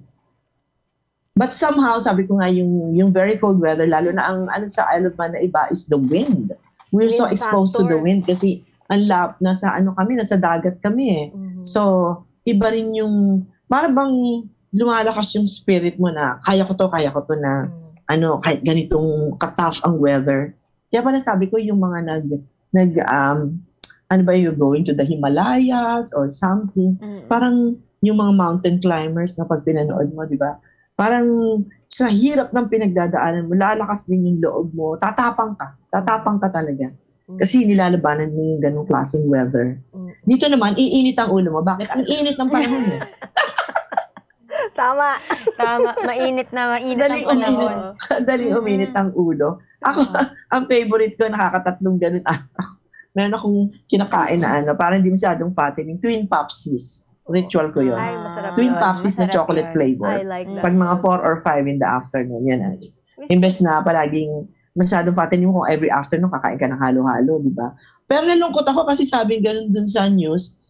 C: But somehow, sabi ko nga, yung, yung very cold weather, lalo na ang ano sa Isle of Man na iba is the wind. We're wind so exposed factor. To the wind kasi ang lap, nasa ano kami, nasa dagat kami eh. Mm-hmm. So, iba rin yung, parang bang lumalakas yung spirit mo na, kaya ko to, kaya ko to na, mm-hmm. ano, kahit ganitong ka-tough ang weather. Kaya pala sabi ko, yung mga nag, nag um, ano ba, you're going to the Himalayas or something, mm-hmm. parang yung mga mountain climbers na pag pinanood mo, di ba? Parang sa hirap ng pinagdadaanan mo, lalakas din yung loob mo. Tatapang ka. Tatapang ka talaga. Kasi nilalabanan mo yung ganong klaseng weather. Dito naman, iinit ang ulo mo. Bakit? Ang init ng panahon mo.
B: Tama.
A: Tama, mainit na, mainit
C: Daling
A: ang
C: uminit,
A: panahon.
C: daling uminit ang ulo. Ako, ang favorite ko, nakakatatlong ganun. Meron akong kinakain na ano, parang hindi masyadong fattening. Twin Popsies. Ritual ko yun.
B: Ay, masarap
C: Twin
B: yun.
C: Popsies na
A: Masarap
C: chocolate
A: yun.
C: flavor.
B: I like that.
C: Pag mga four or five in the afternoon, yan ay. Imbes na palaging masyadong fattening mo kung every afternoon kakain ka ng halo-halo, di ba? Pero nalungkot ako kasi sabi ganun dun sa news,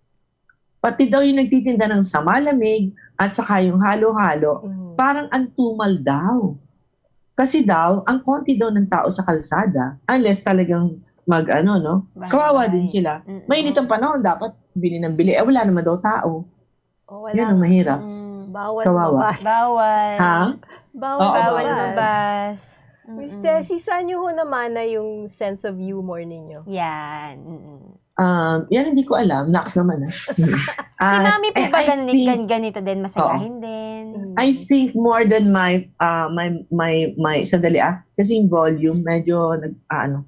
C: pati daw yung nagtitinda ng samalamig at saka yung halo-halo,
B: Mm.
C: parang antumal daw. Kasi daw, ang konti daw ng tao sa kalsada, unless talagang mag ano, no?
A: Bahay.
C: Kawawa din sila.
A: Mm-mm.
C: Mainit ang panahon, dapat bili ng bili. Eh, wala naman daw tao.
B: Oh, wala.
C: Yun ang mahirap.
A: Mm.
B: Bawal
C: Kawawa.
B: lumabas.
A: Bawal.
C: Ha?
B: Bawal,
C: Oo,
A: Bawal
C: bawal.
A: lumabas.
B: Miss
A: Mm-mm.
B: Tessie, saan nyo ho naman na yung sense of humor ninyo?
A: Yan. Mm-mm.
C: Um, yan hindi ko alam. Naks naman. Ah.
A: Si
C: Ah,
A: Mami po
C: I-
A: ba
C: I
A: ganito,
C: think-
A: ganito din? Masayahin din?
C: I think more than my uh, my my my sandali ah kasi yung volume medyo nag ah, ano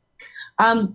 C: um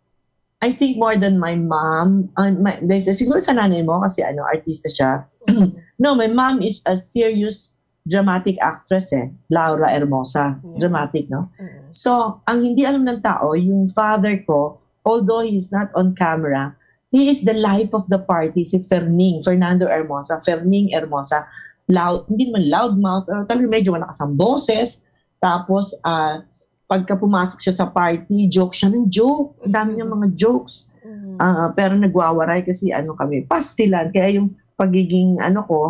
C: I think more than my mom uh, my, siguro sa nanay mo kasi ano artista siya. No, my mom is a serious dramatic actress eh, Laura Hermosa. Dramatic, no?
B: Mm.
C: So, ang hindi alam ng tao, yung father ko, although he's not on camera, he is the life of the party, si Ferning, Fernando Hermosa, Ferning Hermosa. Loud, hindi naman loudmouth, uh, talagang medyo malakas ang boses. Tapos, uh, pagka pumasok siya sa party, joke siya ng joke. Ang dami niyang mga jokes.
B: Mm.
C: Uh, pero nagwawaray kasi ano kami, pastilan. Kaya yung pagiging ano ko,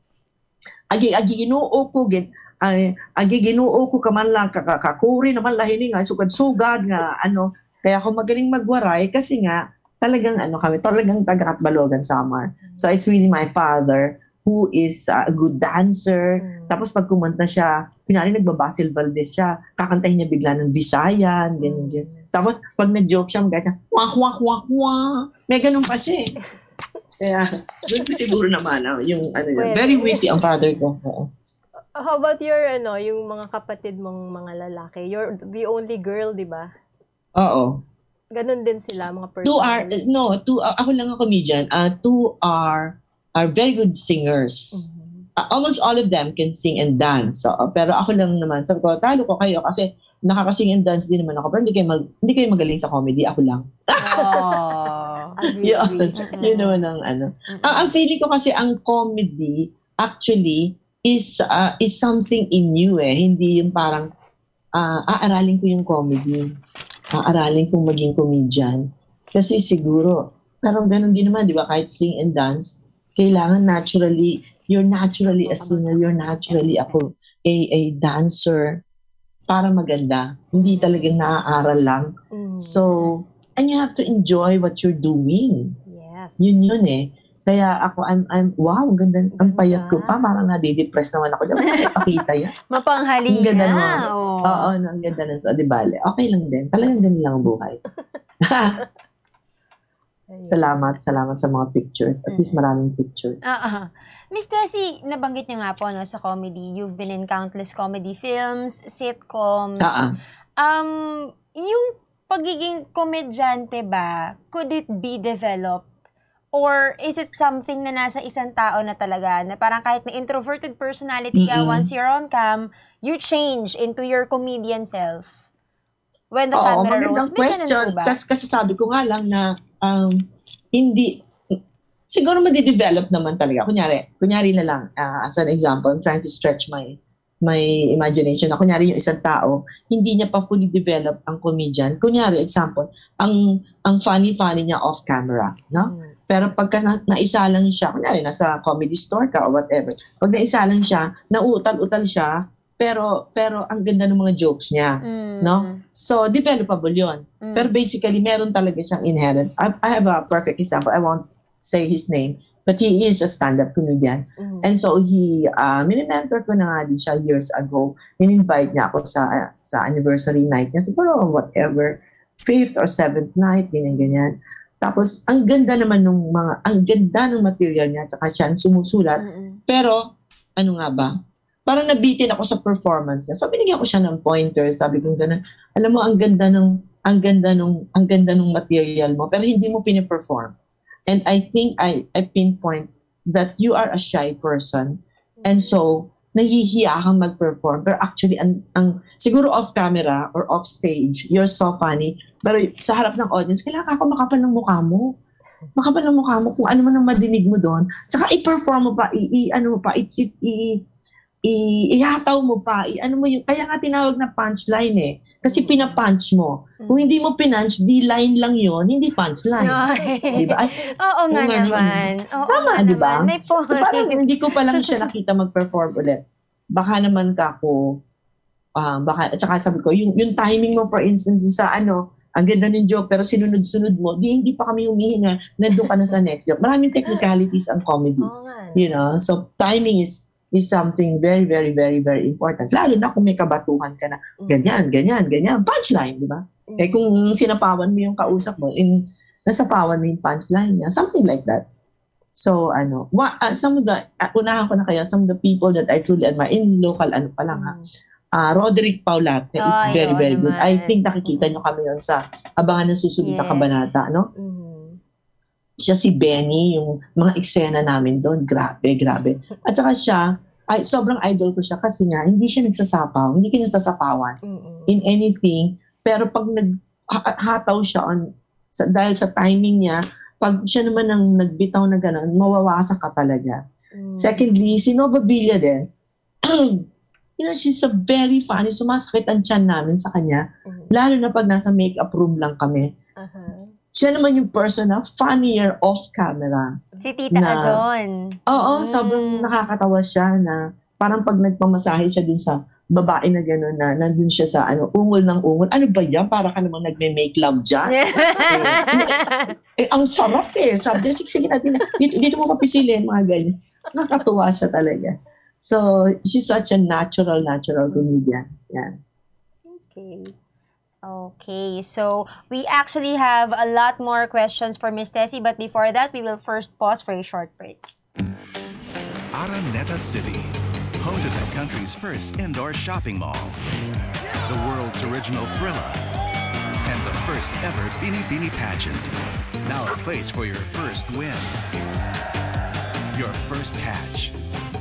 C: agi, agi inuo ko, gin, ay, agi ginuo ko ka man lang, kakakuri naman lahining, nga, sugad-sugad nga, ano. Kaya ako magaling magwaray kasi nga, talagang ano kami, talagang taga-Katbalogan summer. So it's really my father who is uh, a good dancer.
B: Mm.
C: Tapos pag kumanta siya, pinali nagbabasil Valdez siya, kakantahin niya bigla ng Visayan, ganyan, ganyan. Tapos pag nag-joke siya, mag siya, wak, wak, wak, wak. May ganun pa siya eh. Kaya, doon ko siguro naman, oh, yung ano yun.
B: Pwede.
C: Very witty ang father ko. Oo.
B: How about your, ano, yung mga kapatid mong mga lalaki? You're the only girl, di ba?
C: Oo.
B: Ganon din sila, mga person.
C: Two are, no, two, uh, ako lang ang comedian. Uh, two are are very good singers.
B: Mhm.
C: Uh, almost all of them can sing and dance. So, uh, pero ako lang naman, sabi ko, talo ko kayo kasi nakaka-sing and dance din naman ako. Pero hindi kayo, mag, hindi kayo magaling sa comedy, ako lang.
A: Oh.
B: Agree,
C: Yun,
B: agree.
C: yun naman ang ano. Ang, ang feeling ko kasi ang comedy actually is uh, is something in you eh. Hindi yung parang uh, aaralin ko yung comedy. Aaralin kong maging comedian. Kasi siguro, pero ganun din naman, di ba? Kahit sing and dance, kailangan naturally, you're naturally a singer, you're naturally ako a, a dancer para maganda. Hindi talagang naaaral lang.
B: Mm.
C: So, and you have to enjoy what you're doing.
B: Yes.
C: Yun yun eh. Kaya ako, I'm, I'm wow, ang ganda, ang payat ko pa. Parang nadidepress naman ako. Diba, pakita yan.
A: Mapanghali
C: Ang ganda
A: na.
C: naman.
A: Oh.
C: Oo, no, ang ganda na sa, di bale. Okay lang din. Talagang ganun lang ang buhay. Salamat, salamat sa mga pictures. At least maraming pictures.
A: Ah, ah. Miss Tessie, nabanggit niyo nga po no, sa comedy, you've been in countless comedy films, sitcoms.
C: Ah, ah.
A: Um, yung pagiging komedyante ba, could it be developed? Or is it something na nasa isang tao na talaga, na parang kahit na introverted personality ka,
C: Mm-mm.
A: once you're on cam, you change into your comedian self? When the
C: Oo,
A: camera
C: magandang
A: rolls, may ganun
C: question.
A: po ba?
C: Kasi, kasi sabi ko nga lang na um, hindi, siguro madidevelop naman talaga. Kunyari, kunyari na lang, uh, as an example, I'm trying to stretch my my imagination. Na kunyari yung isang tao, hindi niya pa fully develop ang comedian. Kunyari, example, ang ang funny-funny niya off camera, no?
B: Mm.
C: Pero pagka na, naisa lang siya, kunyari nasa comedy store ka or whatever, pag naisa lang siya, nauutal-utal siya, pero pero ang ganda ng mga jokes niya,
A: Mm.
C: no? So, developable yun.
A: Mm.
C: Pero basically, meron talaga siyang inherent. I, I have a perfect example. I won't say his name, but he is a stand-up comedian.
B: Mm.
C: And so, he, uh, mini-mentor ko na nga din siya years ago. In-invite niya ako sa sa anniversary night niya. Siguro, whatever, fifth or seventh night, ganyan-ganyan. Tapos, ang ganda naman ng mga, ang ganda ng material niya, tsaka siya sumusulat.
A: Mm-mm.
C: Pero, ano nga ba? Parang nabitin ako sa performance niya. So, binigyan ko siya ng pointers. Sabi ko gano'n, alam mo, ang ganda ng, ang ganda ng, ang ganda ng material mo, pero hindi mo piniperform. And I think I, I pinpoint that you are a shy person. And so, nahihiya kang mag-perform. Pero actually, ang, ang, siguro off-camera or off-stage, you're so funny. Pero sa harap ng audience, kailangan ako makapal ng mukha mo. Makapal ng mukha mo kung ano man ang madinig mo doon. Tsaka i-perform mo pa, i, i ano mo pa, i, i, i, i, ihataw mo pa, i, ano mo yung, kaya nga tinawag na punchline eh. Kasi pinapunch mo. Kung hindi mo pinunch, di line lang yon, hindi punchline. Diba? Ay,
A: Oo nga
C: nga
A: naman. Oo
C: tama,
A: nga
C: di ba?
A: naman. May point.
C: So parang hindi ko pa lang siya nakita mag-perform ulit. Baka naman ka ako, uh, baka, at saka sabi ko, yung, yung timing mo for instance sa ano, ang ganda ng joke pero sinunod-sunod mo, di hindi pa kami humihinga, nandun ka na sa next joke. Maraming technicalities ang comedy.
B: Oo nga.
C: You know? So timing is is something very, very, very, very important. Lalo na kung may kabatuhan ka na, ganyan, ganyan, ganyan, punchline, di ba? Eh kung sinapawan mo yung kausap mo, in, nasapawan mo yung punchline niya, something like that. So, ano, wa, uh, some of the, uh, unahan ko na kayo, some of the people that I truly admire, in local, ano pa lang ha, uh, Roderick Paulate is
A: oh,
C: very, very good.
A: naman.
C: I think nakikita nyo kami yun sa abangan ng susunod na
A: Yes.
C: kabanata, no?
B: Mm-hmm.
C: Siya si Benny, yung mga eksena namin doon, grabe, grabe. At saka siya, ay, sobrang idol ko siya kasi nga, hindi siya nagsasapaw, hindi ka nagsasapawan
B: Mm-hmm.
C: in anything. Pero pag naghataw siya on, sa, dahil sa timing niya, pag siya naman ang nagbitaw na gano'n, mawawasak ka talaga.
B: Mm-hmm.
C: Secondly, si Nova Villa din, you know, she's a very funny, sumasakit ang tiyan namin sa kanya,
B: Mm-hmm.
C: lalo na pag nasa makeup room lang kami.
B: Uh-huh.
C: Siya naman yung person na funnier off-camera.
A: Si Tita
C: Na-
A: Azon.
C: Oo,
A: Mm.
C: sobrang nakakatawa siya na parang pag nagpamasahe siya dun sa babae na gano'n na nandun siya sa ano, ungol ng ungol. Ano ba yan? Para ka namang nagme-make love dyan. eh, ang sarap eh. Sabi niya, sige, sige natin. Dito, dito mo papisilin, mga ganyan. Nakakatuwa siya talaga. So, she's such a natural, natural comedian. Yan.
B: Okay.
A: Okay, so we actually have a lot more questions for Miss Tessie, but before that, we will first pause for a short break.
E: Araneta City, home to the country's first indoor shopping mall, the world's original thriller, and the first ever Bini Bini pageant. Now a place for your first win, your first catch,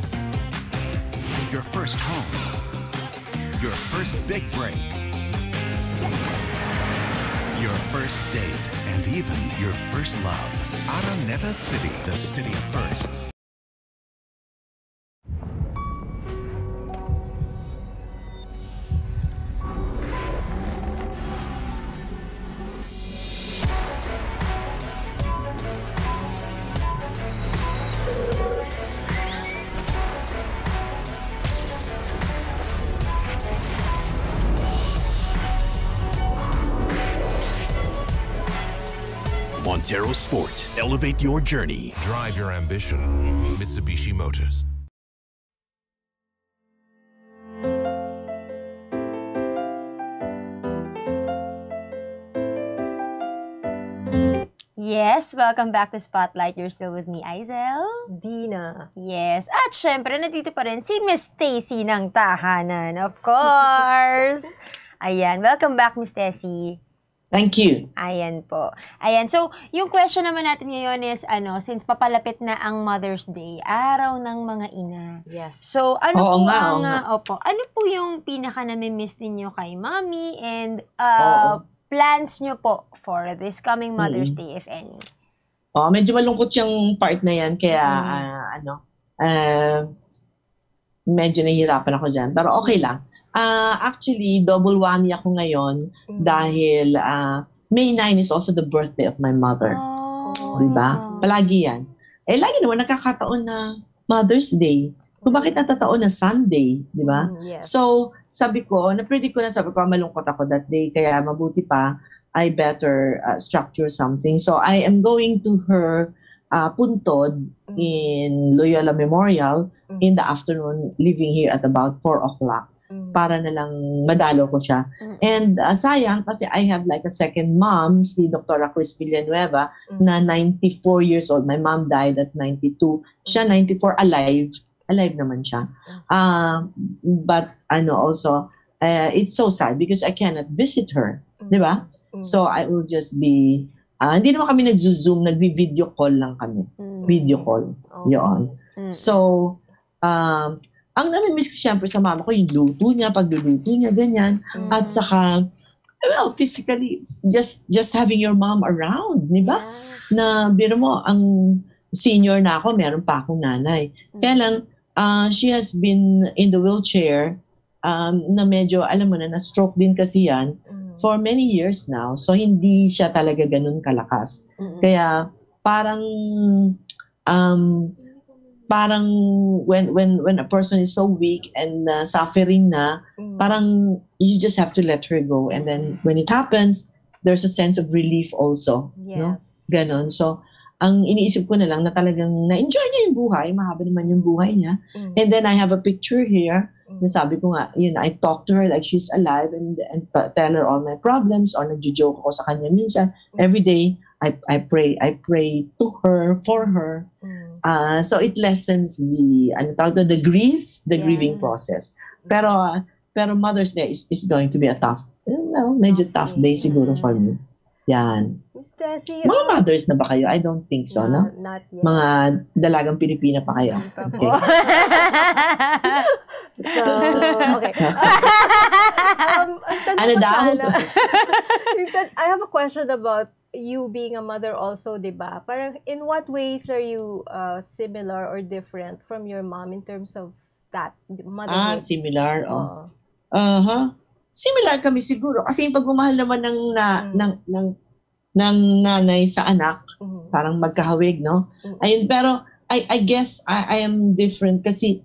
E: your first home, your first big break, your first date, and even your first love. Araneta City, the city of firsts.
D: Montero Sport. Elevate your journey.
F: Drive your ambition. Mitsubishi Motors.
A: Yes, welcome back to Spotlight. You're still with me, Aizel.
B: Dina.
A: Yes, at syempre, nandito pa rin si Miss Tessie ng tahanan, of course. Ayan, welcome back, Miss Tessie.
C: Thank you.
A: Ayan po. Ayan, so, yung question naman natin ngayon is, ano, since papalapit na ang Mother's Day, araw ng mga ina.
B: Yes.
A: So, ano
C: Oo
A: po
C: nga,
A: ang,
C: oo nga.
A: uh, opo, ano po yung pinaka nami-miss ninyo kay Mommy and uh, plans nyo po for this coming Mother's Day, if any?
C: Oh, medyo malungkot yung part na yan, kaya,
A: Mm.
C: ah, ano, ah, medyo nahihirapan ako dyan. Pero okay lang. Ah, actually, double whammy ako ngayon
B: Mm.
C: dahil ah, May ninth is also the birthday of my mother.
A: Oh.
C: Diba? Palagi yan. Eh, lagi naman nakakataon na Mother's Day. Kung bakit natataon na Sunday, di ba?
B: Mm, yes.
C: So, sabi ko, na-predict ko na, sabi ko, malungkot ako that day, kaya mabuti pa, I better uh, structure something. So, I am going to her uh, puntod in Loyola Memorial
B: Mm.
C: in the afternoon, leaving here at about four o'clock
B: Mm.
C: para na lang madalo ko siya.
A: Mm.
C: And uh, sayang, kasi I have like a second mom, si Doctor Chris Villanueva,
B: Mm.
C: na ninety-four years old. My mom died at ninety-two. Siya ninety-four, alive. Alive naman siya. Uh, but ano also, uh, it's so sad because I cannot visit her. Di ba?
B: Mm.
C: So I will just be, uh, hindi naman kami nag-zoom, nag-video call lang kami.
A: Mm.
C: Video call.
B: Okay.
C: Yun.
A: Mm.
C: So, um, ang namimiss ko siyempre sa mama ko, yung luto niya, pagluluto niya, ganyan.
B: Mm.
C: At saka, well, physically, just just having your mom around, di ba?
B: Yeah.
C: Na, biro mo, ang senior na ako, meron pa akong nanay. Kaya lang, uh, she has been in the wheelchair, um, na medyo, alam mo na, na-stroke din kasi yan,
B: Mm.
C: for many years now. So, hindi siya talaga ganun kalakas.
B: Mm.
C: Kaya, parang, um, parang when when when a person is so weak and uh, suffering na,
B: Mm.
C: parang you just have to let her go. And then when it happens, there's a sense of relief also.
B: Yes.
C: No? Ganon. So, ang iniisip ko na lang na talagang na-enjoy niya yung buhay. Mahaba naman yung buhay niya.
B: Mm.
C: And then I have a picture here
B: Mm.
C: na sabi ko nga, yun, I talk to her like she's alive and, and t- tell her all my problems or nagjo-joke ako sa kanya minsan. Every day, I I pray, I pray to her, for her.
B: Mm.
C: Uh, so it lessens the, ano tawag to, the grief, the
B: Yeah.
C: grieving process. Pero, uh, pero Mother's Day is, is going to be a tough, well, medyo tough day siguro for me. Yan.
B: Miss Tessie,
C: Mga
B: uh,
C: mothers na ba kayo? I don't think so, no?
B: Not yet.
C: Mga dalagang Pilipina pa kayo. Okay.
B: So, okay. um, ang tanong
C: Ano
B: ko
C: daw?
B: sana, yung tan- I have a question about you being a mother also, di ba? Parang, in what ways are you uh, similar or different from your mom in terms of that,
C: Ah,
B: motherhood?
C: similar. Oh.
B: Oo.
C: Uh-huh. Similar kami siguro. Kasi yung pagmamahal naman ng, na,
B: Mm.
C: ng, ng, ng nanay sa anak,
B: Mhm.
C: parang magkahawig, no?
B: Mm.
C: Ayun, pero I, I guess I, I am different kasi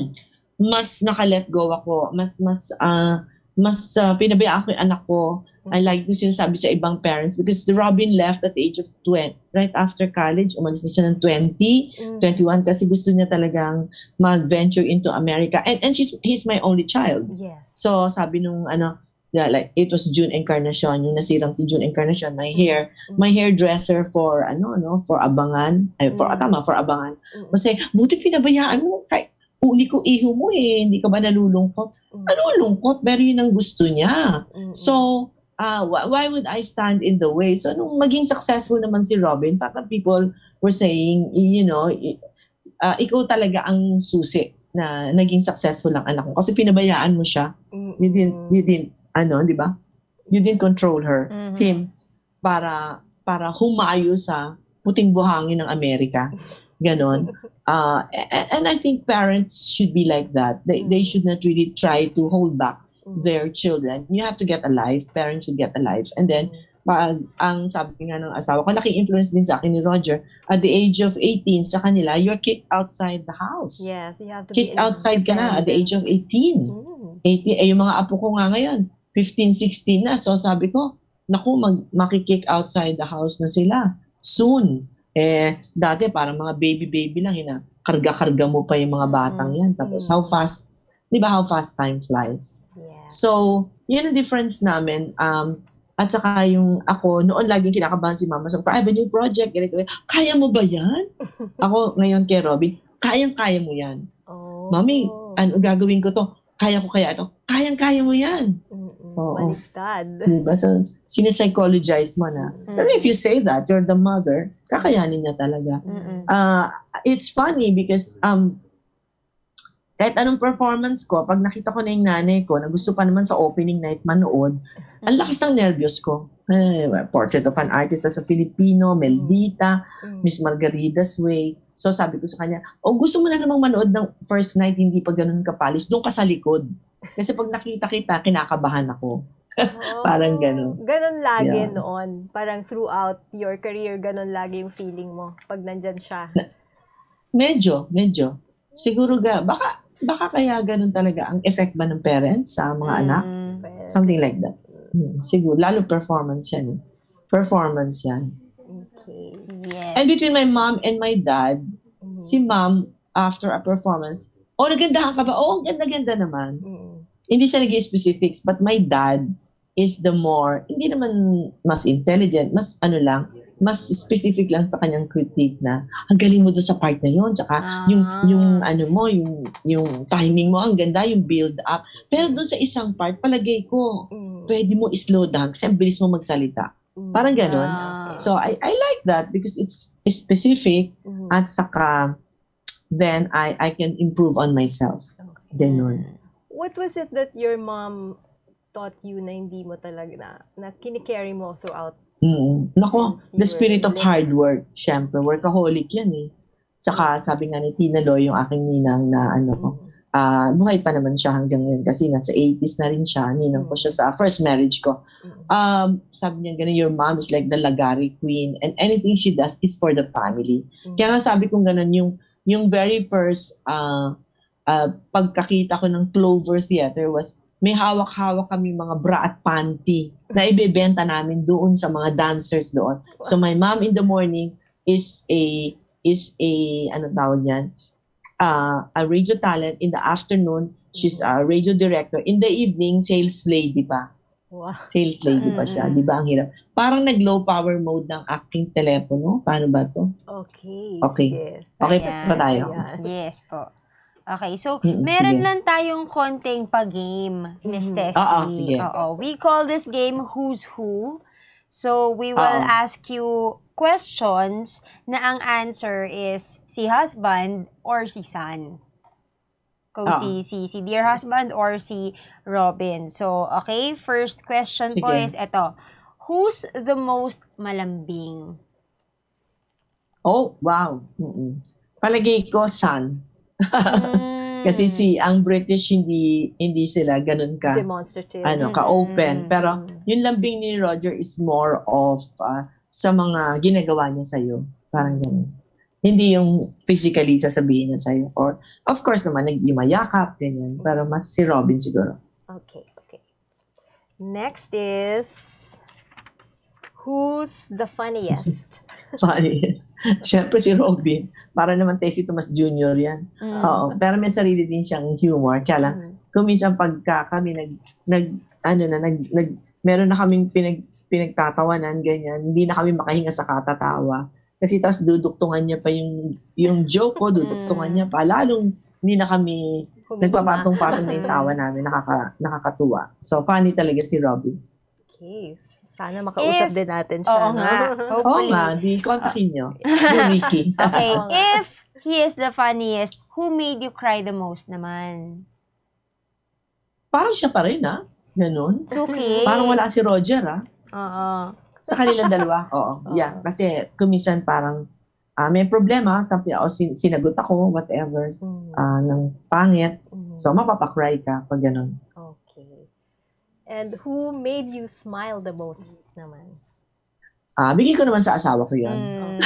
C: mas naka-let go ako. Mas, mas, ah, mas uh, pinabayaan ko yung anak ko. I like ko sinasabi sa ibang parents because the Robin left at the age of twenty. Right after college, umalis na siya ng twenty,
B: Mm.
C: twenty-one kasi gusto niya talagang mag-venture into America. And, and she's, he's my only child.
B: Yes.
C: So, sabi nung, ano, yeah, like, it was June Encarnacion, yung nasirang si June Encarnacion, my hair, my hairdresser for, ano, no, for Abangan, ay, for,
B: Mm.
C: tama, for Abangan.
B: Mm.
C: Kasi, buti pinabayaan mo, kay, uli ko iho mo eh, hindi ka ba nalulungkot?
B: Mm.
C: Nalulungkot, pero yun ang gusto niya.
B: Mm.
C: So, uh, wh- why would I stand in the way? So, nung maging successful naman si Robin, parang people were saying, you know, i- uh, ikaw talaga ang susi na naging successful ang anak mo. Kasi pinabayaan mo siya.
B: Mm.
C: You didn't, you didn't, ano, di ba? You didn't control her,
A: Mhm.
C: him, para, para humayo sa puting buhangin ng Amerika. Ganon. Uh, a- and I think parents should be like that. They, they should not really try to hold back their children. You have to get a life. Parents should get a life. And then, pag, ang sabi nga ng asawa ko, laking influence din sa akin ni Roger, at the age of eighteen, sa kanila, you're kicked outside the house.
B: Yes, you have to
C: Kicked
B: be
C: outside ka na at the age of eighteen.
B: Mm.
C: eighteen, eh yung mga apo ko nga ngayon, fifteen, sixteen na. So sabi ko, naku, mag, makikick outside the house na sila. Soon. Eh, dati parang mga baby-baby lang, hina, karga-karga mo pa yung mga batang yan. Tapos how fast, di ba how fast time flies?
B: Yeah.
C: So, yun ang difference namin. Um, at saka yung ako, noon laging kinakabahan si mama. Sabi ko, I have a new project. Ganito, kaya mo ba yan? Ako ngayon kay Robin, kayang-kaya mo yan.
B: Oh.
C: Mami, ano gagawin ko to? Kaya ko kaya ito? Kayang-kaya mo yan.
B: Mm-mm.
C: Oo.
B: Baliktad.
C: Diba? So, sinipsychologize mo na. Kasi if you say that, you're the mother, kakayanin niya talaga.
A: Mm-mm.
C: Uh, it's funny because um, kahit anong performance ko, pag nakita ko na yung nanay ko, na gusto pa naman sa opening night manood, ang lakas ng nervyos ko. Eh, Portrait of an Artist as a Filipino, Meldita,
B: Mm.
C: Miss Margaritas Way. So sabi ko sa kanya, oh gusto mo na namang manood ng first night, hindi pa ganun kapalis, doon ka sa likod. Kasi pag nakita kita, kinakabahan ako.
B: Oh,
C: Parang ganun.
B: Ganun lagi
C: Yeah.
B: noon. Parang throughout your career, ganun lagi yung feeling mo pag nandyan siya.
C: Medyo, medyo. Siguro ga, baka, baka kaya ganun talaga ang effect ba ng parents sa mga anak?
A: Mm.
B: But,
C: Something like that. Hmm, siguro, lalo performance yan. eh. Performance yan.
B: okay.
A: Yes.
C: And between my mom and my dad,
B: Mhm.
C: si mom, after a performance, oh, nagandahan ka ba? Oh, ang ganda-ganda naman.
B: Mm.
C: Hindi siya naging specifics, but my dad is the more, hindi naman mas intelligent, mas ano lang, mas specific lang sa kanyang critique na, ang galing mo doon sa part na yun, tsaka
A: Ah.
C: yung, yung ano mo, yung, yung timing mo, ang ganda, yung build up. Pero doon sa isang part, palagay ko,
B: Mm.
C: pwede mo slow down kasi ang bilis mo magsalita.
B: Mm.
C: Parang ganon.
A: Ah.
C: So, I, I like that because it's specific
B: Mm.
C: at saka then I I can improve on myself. Ganon.
B: What was it that your mom taught you na hindi mo talaga na, na kinicarry mo throughout?
C: Mm. Nako,
B: Since you
C: the spirit
B: were
C: of hard work. Siyempre, workaholic yan eh. Tsaka sabi nga ni Tina Loy, yung aking ninang na ano ko, ah buhay pa naman siya hanggang ngayon kasi nasa eighties na rin siya. Ninang ko siya sa first marriage ko. Um, sabi niya ganun, your mom is like the Lagari queen and anything she does is for the family. Kaya nga sabi kong ganun, yung, yung very first uh, uh, pagkakita ko ng Clover Theater was may hawak-hawak kami mga bra at panty na ibebenta namin doon sa mga dancers doon. So my mom in the morning is a is a ano tawag yan? Uh, a radio talent. In the afternoon, she's a radio director. In the evening, sales lady pa.
B: Wow.
C: Sales lady pa siya. Di ba ang hirap? Parang nag-low power mode ng aking telepono. Paano ba to?
B: Okay.
C: Okay.
B: Yes.
C: Okay
A: Ayan.
C: pa tayo.
B: Ayan.
A: Yes po. Okay, so
C: Mm,
A: meron
C: sige.
A: lang tayong konting pa-game, Miss
B: Mhm.
A: Tessie.
C: Oo, sige.
A: Oo. We call this game Who's Who. So we will
C: Oo.
A: ask you questions na ang answer is si husband or si son. Kung
C: Oo.
A: si, si, si dear husband or si Robin. So, okay, first question po
C: Sige.
A: is eto. Who's the most malambing?
C: Oh, wow. Mm-mm. Palagay ko, son.
A: Mm.
C: Kasi si ang British hindi hindi sila ganun ka
B: Demonstrative.
C: ano ka open,
A: Mm.
C: pero yung lambing ni Roger is more of uh, sa mga ginagawa niya sa iyo, parang ganun. Hindi yung physically sasabihin niya sa iyo, or of course naman nagyimayakap ganyan, pero mas si Robin siguro.
B: Okay, okay. Next is, who's the funniest?
C: Funny, yes. Siyempre si Robin, para naman Tessie Tomas Junior yan.
A: Mm.
C: Oo, pero may sarili din siyang humor. Kaya lang,
B: Mm.
C: kung minsan pagka kami nag, nag ano na, nag, nag, meron na kaming pinag, pinagtatawanan, ganyan, hindi na kami makahinga sa katatawa. Kasi tapos duduktungan niya pa yung, yung joke ko, duduktungan niya pa. Lalong hindi na kami nagpapatong-patong na yung tawa namin, nakaka, nakakatuwa. So, funny talaga si Robin.
B: Okay. Sana makausap
A: If-
B: din natin siya.
A: Oo
B: no?
A: nga.
C: Oo
A: Hopefully.
C: nga, di kontakin niyo. Yung Ricky.
A: Okay,
B: Oo nga.
A: if he is the funniest, who made you cry the most naman?
C: Parang siya pa rin, ah. Ganun.
A: It's okay.
C: Parang wala si Roger, ah.
A: Oo.
C: Sa kanilang dalawa, oo. Yeah, kasi kumisan parang ah, may problema, something, o sin- sinagot ako, whatever,
B: Mm.
C: ah, ng pangit.
B: Mm.
C: So, mapapakry ka pag ganun.
B: Okay. And who made you smile the most naman?
C: Ah, bigay ko naman sa asawa ko yan.
A: Mm.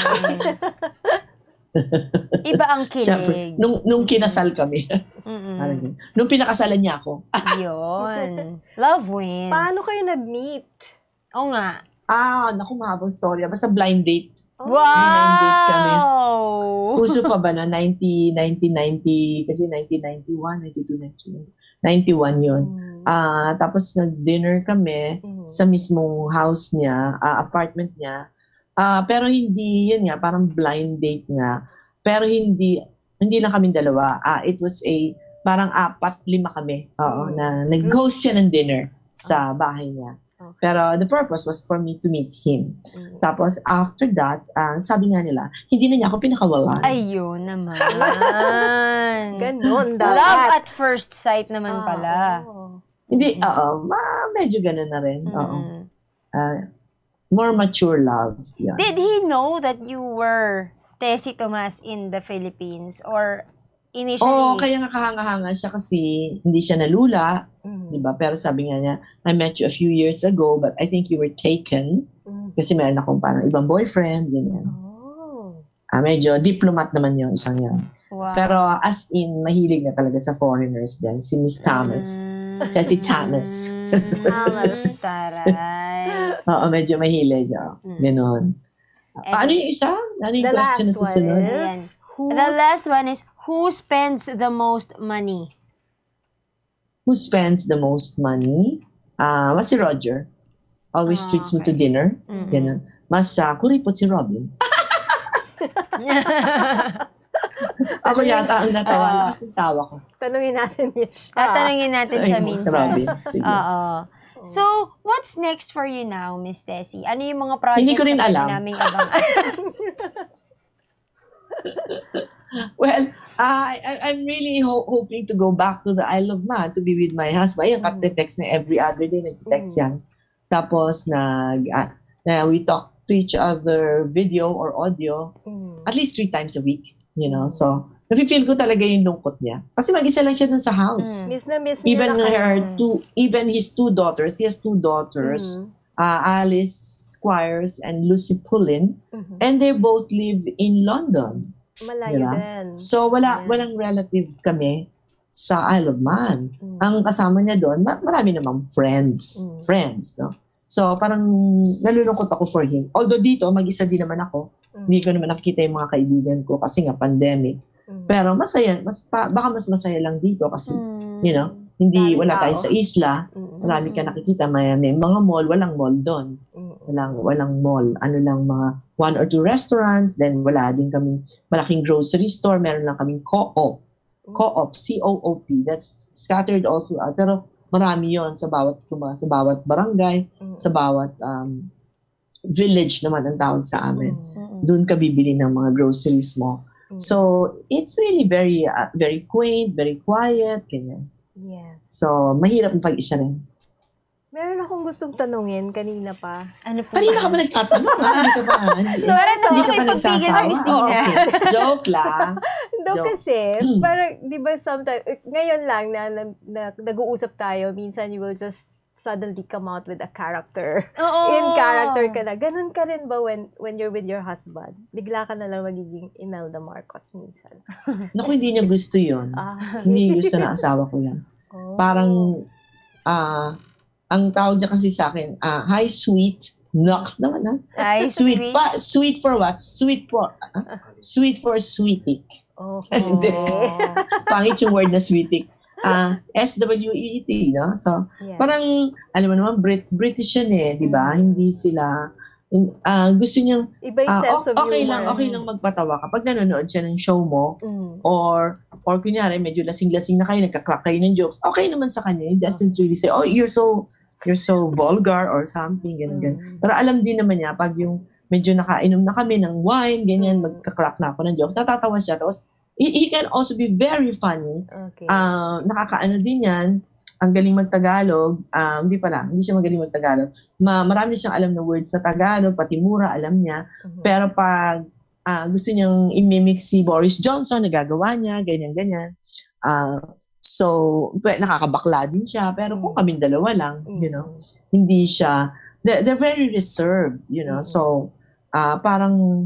A: Iba ang
C: Siyempre,
A: kilig.
C: nung, nung kinasal kami,
A: Mm-mm.
C: parang ganun. Nung pinakasalan niya ako,
A: Yun. Love wins.
B: Paano kayo nag-meet?
A: Oo nga.
C: ah, naku, mahabang storya. Basta blind date.
B: Oh.
C: blind date kami.
A: Wow!
C: Uso pa ba na? nineteen ninety, kasi nineteen ninety-one, ninety-two, ninety-one. ninety-one yun.
B: Mm.
C: Ah, tapos nag-dinner kami
B: Mm.
C: sa mismong house niya, ah, apartment niya. Ah, pero hindi, yun nga, parang blind date nga. Pero hindi, hindi lang kami dalawa. Ah, it was a, parang apat, lima kami. Oo,
B: Mm.
C: na nag-host siya ng dinner sa bahay niya.
B: Okay.
C: Pero the purpose was for me to meet him.
B: Mm.
C: Tapos after that, ah, sabi nga nila, hindi na niya ako pinakawalan.
A: Ayun naman.
B: Ganon dapat.
A: Love at first sight naman
B: Ah,
A: pala.
B: oo.
C: Hindi, oo, ma, medyo ganun na rin. Oo.
A: Mm.
C: Ah, more mature love. Yan.
A: Did he know that you were Tessie Tomas in the Philippines? Or initially?
C: Oo, kaya nga kahanga-hanga siya kasi hindi siya nalula,
B: Mm.
C: di ba? Pero sabi nga niya, I met you a few years ago, but I think you were taken
B: Mm.
C: kasi meron akong parang ibang boyfriend, ganyan.
B: Oh.
C: Ah, medyo diplomat naman yung isang yan.
A: Wow.
C: Pero as in, mahilig na talaga sa foreigners din, si Miss Thomas.
A: Mm.
C: Tessie Tomas.
A: Thomas, taray.
C: Oo, medyo mahilig. Oh.
A: Mm.
C: Ganon. Paano yung isa? Ano yung
B: The
C: question na
B: last one
C: susunod?
B: is,
A: Ayan.
B: who's
A: The last one is, who spends the most money?
C: Who spends the most money? Ah, mas si Roger. Always
A: Ah,
C: treats me to
A: okay.
C: dinner.
A: Mm.
C: Ganon. Mas uh, kuripot si Robin. Ako yata ang natawa.
A: Ah.
C: Lakas ng tawa ko.
B: tanungin natin yun siya.
A: Tatanungin natin siya
C: Ay, mo si
A: minsan.
C: Robin. Sige.
A: Oo. So, what's next for you now, Miss Tessie? Ano yung mga projects
C: Hindi ko rin
A: na pwede
C: alam.
A: naming abangan?
C: Well, uh, I, I- I'm really ho- hoping to go back to the Isle of Man to be with my husband. Yung kat-text na every other day, nag-text yan. Tapos, nag, uh, na we talk to each other video or audio
B: Mm.
C: at least three times a week. You know, so, nafe-feel ko talaga yung lungkot niya. Kasi mag-isa lang siya dun sa house.
B: Miss na miss niyo
C: Even
B: na kayo.
C: her two, even his two daughters, he has two daughters,
B: Mhm.
C: uh, Alice Squires and Lucy Pullin,
B: Mhm.
C: and they both live in London.
B: Malayo
C: Diba?
B: din.
C: So wala
B: Yeah.
C: walang relative kami sa Isle of Man.
B: Mm.
C: Ang kasama niya doon, ma- marami namang friends,
B: Mm.
C: friends, no. So parang nalulungkot ako for him. Although dito mag-isa din naman ako.
B: Mm.
C: Hindi ko naman nakikita yung mga kaibigan ko kasi nga pandemic.
B: Mm.
C: Pero masaya, mas pa, baka mas masaya lang dito kasi
A: Mm.
C: you know, hindi
B: Daming
C: wala tayo
B: tao.
C: sa isla.
B: Mm.
C: Marami ka nakikita, may, may mga mall, walang mall doon.
B: Mm.
C: Walang, walang mall. Ano lang, mga one or two restaurants. Then wala din kaming malaking grocery store. Meron lang kaming co-op. Co-op, C O O P. That's scattered all throughout. Pero marami yon sa bawat, sa bawat barangay,
B: Mm.
C: sa bawat um, village naman ang tawag sa amin.
B: Mm.
C: Doon ka bibili ng mga groceries mo.
B: Mm.
C: So, it's really very, uh, very quaint, very quiet, ganyan.
B: Yes.
C: So, mahirap ang pag-isa rin.
B: Meron akong gustong tanungin kanina pa.
A: Ano po?
C: Kanina ka ba nagtatanong, ha? Hindi ka ba? Hindi,
A: No, wala na
C: hindi
A: ako
C: ka pa
A: ipagpigil sa
C: nagsasawa?
A: Miss Dina.
C: Oh, okay. Joke lang.
B: No,
C: Joke.
B: kasi, parang, di ba, sometimes, eh, ngayon lang na, na, na nag-uusap tayo, minsan you will just suddenly come out with a character.
A: Oo.
B: In character ka na. Ganun ka rin ba when when you're with your husband? Bigla ka na lang magiging Imelda Marcos minsan.
C: Naku, hindi niya gusto yun.
B: Ah.
C: Hindi gusto na asawa ko yan.
B: Oh.
C: Parang, ah, ang tawag niya kasi sa akin, ah, hi, sweet. Nox naman, ha?
A: Ay,
C: Sweet
A: sweet.
C: pa, sweet for what? Sweet for, ah? Sweet for sweetie.
B: Okay.
C: Hindi. Pangit yung word na sweetie. Ah, S W E T, no? So,
B: Yeah.
C: parang, alam mo naman, Brit British yan eh, di ba? Hindi sila, in- ah, gusto niyang,
B: Iba yung
C: ah,
B: sense of
C: okay
B: humor.
C: lang, okay lang magpatawa kapag nanonood siya ng show mo,
B: Mm.
C: or, or kunyari, medyo lasing-lasing na kayo, nagka-crack kayo ng jokes, okay naman sa kanya. He doesn't really say, oh, you're so, you're so vulgar or something, ganun, ganun.
B: Mm.
C: Pero alam din naman niya, pag yung medyo nakainom na kami ng wine, ganyan,
B: Mm.
C: magka-crack na ako ng jokes, natatawa siya. Tapos, he, he can also be very funny.
B: Okay.
C: Ah, nakakaano din yan, ang galing mag-Tagalog, um, hindi pala, hindi siya magaling mag-Tagalog. Ma marami siyang alam na words sa Tagalog, pati mura alam niya.
B: Mhm.
C: Pero pag ah, gusto niyang imimix si Boris Johnson, nagagawa niya, ganyan-ganyan. Ah, so, pwe- nakakabakla din siya. Pero kung kaming dalawa lang, you know, hindi siya, they're, they're very reserved, you know.
B: Mhm.
C: So, ah, parang,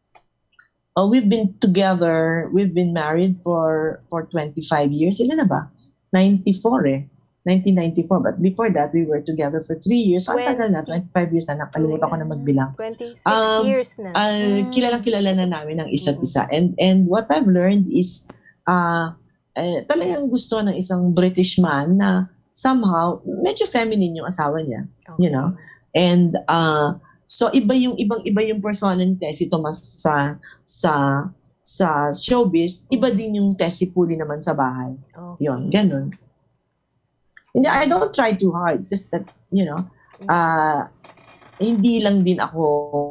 C: oh, we've been together, we've been married for for twenty-five years. Ilan na ba? ninety-four eh. nineteen ninety-four. But before that, we were together for three years. So, ang tagal na, twenty-five years na. Nakalimutan ko na magbilang.
B: twenty-six
C: Um,
B: years na.
C: Uh, kilalang kilala na namin ng isa't isa. And and what I've learned is, uh, eh, talagang gusto ng isang British man na somehow, medyo feminine yung asawa niya.
B: Okay.
C: You know? And, uh, so iba yung ibang-iba yung persona ni Tessie Tomas sa sa sa showbiz, iba din yung Tessie Puli naman sa bahay.
B: Okay.
C: Yun, ganun. Hindi, I don't try too hard. It's just that, you know, uh, hindi lang din ako,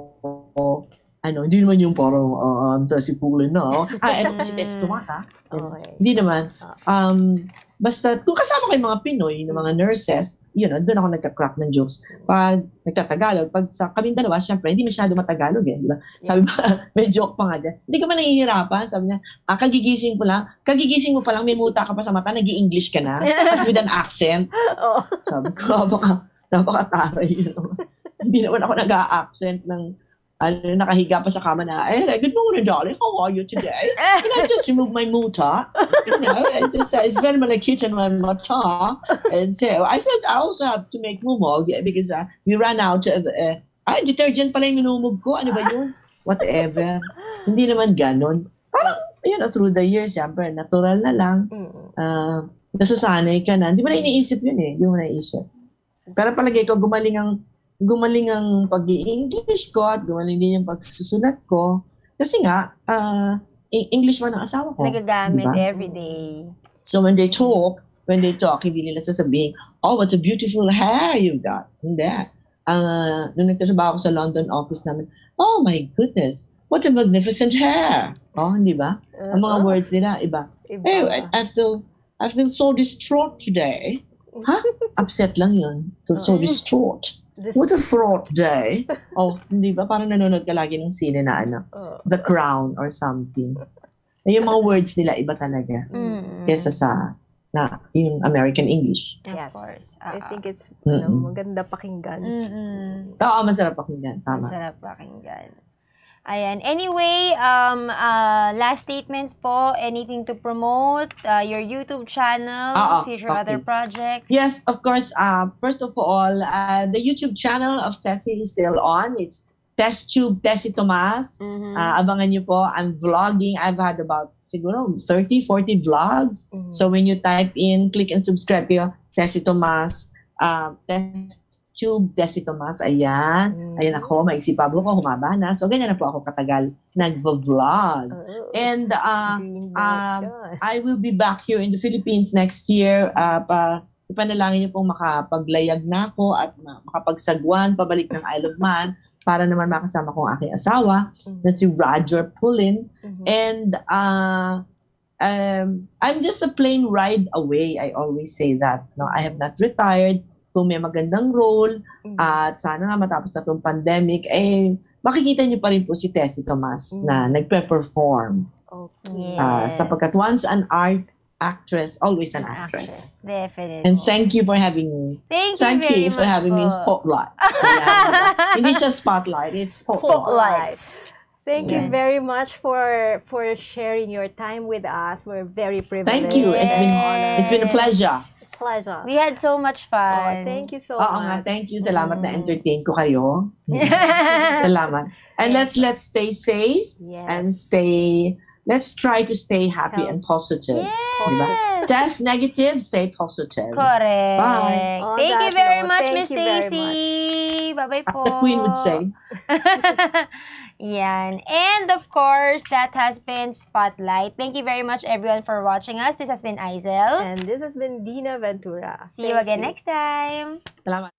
C: ano, hindi naman yung parang, uh, um, Tessie Puli, no? Ah, eto pa si Tessie Tomas, ha?
B: Okay.
C: Hindi naman. Um, basta, kung kasama ko yung mga Pinoy, yung mga nurses, yun, doon ako nagka-crack ng jokes. Pag nagkatagalog, pag sa kaming dalawa, syempre, hindi masyado matagalog eh, di ba? Sabi ba, may joke pa nga dyan. Hindi ka ba nahihirapan? Sabi niya, ah, kagigising ko lang, kagigising mo pa lang, may muta ka pa sa mata, nag-i-English ka na, at with an accent.
B: Oh.
C: Sabi ko, napaka, napaka-taray yun. Hindi naman ako nag-a-accent ng, ano, nakahiga pa sa kama na, eh, good morning, darling, how are you today? Can I just remove my muta? You know, it's, just, uh, it's very much cute and my mata. And so, I said, I also have to make mumog because uh, we ran out of, uh, ay, detergent pala yung minumog ko. Ano ba yun? Whatever. Hindi naman ganon. Parang, yun, through the years, siyempre, natural na lang. Uh, nasasanay ka na. Hindi mo na iniisip yun eh. Hindi mo na iniisip. Pero palagay ko, gumaling ang gumaling ang pag-i-English ko at gumaling din yung pagsusulat ko. Kasi nga, uh, English man ang asawa ko.
A: Nagagamit
C: Diba?
A: every day.
C: So when they talk, when they talk, hindi nila sasabihin, oh, what a beautiful hair you've got. Hindi. Uh, nung nagtatrabaho ako sa London office namin, oh my goodness, what a magnificent hair. Oh, hindi ba? Ang mga
B: Uh-huh.
C: words nila, iba.
B: Iba.
C: Hey, I, I feel, I feel so distraught today. Huh? Upset lang yun. Feel so distraught. What a fraught day. Oh, hindi ba? Parang nanonood ka lagi ng sine na ano,
B: Oh.
C: The Crown or something. Eh, yung mga words nila, iba talaga.
A: Mm.
C: Kesa sa, na, yung American English.
A: Of
B: Yes.
A: course.
B: I
A: Ah,
B: think it's
C: Mm-mm.
B: ano, maganda pakinggan.
A: mm-mm.
C: Oo, masarap pakinggan. Tama.
A: Masarap pakinggan. Ayan. Anyway, um, uh, last statements po. Anything to promote? Uh, your YouTube channel,
C: Oo,
A: future
C: okay.
A: other projects?
C: Yes, of course. Uh, first of all, uh, the YouTube channel of Tessie is still on. It's TestTube Tessie Tomas.
A: Mhm.
C: Uh, abangan nyo po. I'm vlogging. I've had about siguro thirty, forty vlogs.
B: Mhm.
C: So when you type in, click and subscribe yo, Tessie Tomas. Uh, TestTube Tessie Tomas. Ayan.
B: Mhm.
C: Ayan ako. Maiksi Pablo ko. Humaba na. So ganyan na po ako katagal nag-vlog.
B: Oh.
C: And uh,
B: Green belt
C: um,
B: ka.
C: I will be back here in the Philippines next year. Uh, pa, ipanalangin niyo pong makapaglayag na ako at ma- makapagsagwan pabalik ng Isle of Man para naman makasama ko ang aking asawa na si Roger Pullin.
B: Mhm.
C: And uh, um, I'm just a plane ride away. I always say that. No, I have not retired. Kung may magandang role
B: Mhm.
C: at sana nga matapos na itong pandemic, eh, makikita niyo pa rin po si Tessie Tomas
B: Mm.
C: na nagpe-perform.
B: Okay.
C: Uh,
A: Yes.
C: sapagkat once an art actress, always an actress.
A: Definitely.
C: And thank you for having me.
A: Thank you
C: Thank
A: very
C: you for
A: much
C: having me in
A: po.
C: Spotlight. Ayan, diba? Hindi siya spotlight, it's spotlight.
A: Spotlights.
B: Thank you
A: Yes.
B: very much for for sharing your time with us. We're very privileged.
C: Thank you. It's been
B: Honored.
C: it's been a pleasure.
B: Pleasure.
A: We had so much
B: Oh,
A: fun.
B: thank you so
C: Oo nga,
B: much.
C: thank you. Salamat na
A: Mm.
C: entertain ko kayo. Salamat. And let's let's stay safe
B: Yes.
C: and stay let's try to stay happy and positive. Diba?
A: Yes.
C: Test negative, stay positive.
A: Correct.
C: Bye.
B: On
A: Thank you
B: that
A: very
B: note,
A: much,
B: thank
A: Miss
B: you very
A: Stacy. Bye-bye
C: As
A: po.
C: the Queen would say.
A: Yan. And of course, that has been Spotlight. Thank you very much, everyone, for watching us. This has been Aizel.
B: And this has been Dina Ventura.
A: See you
B: Thank
A: again next time.
C: Salamat.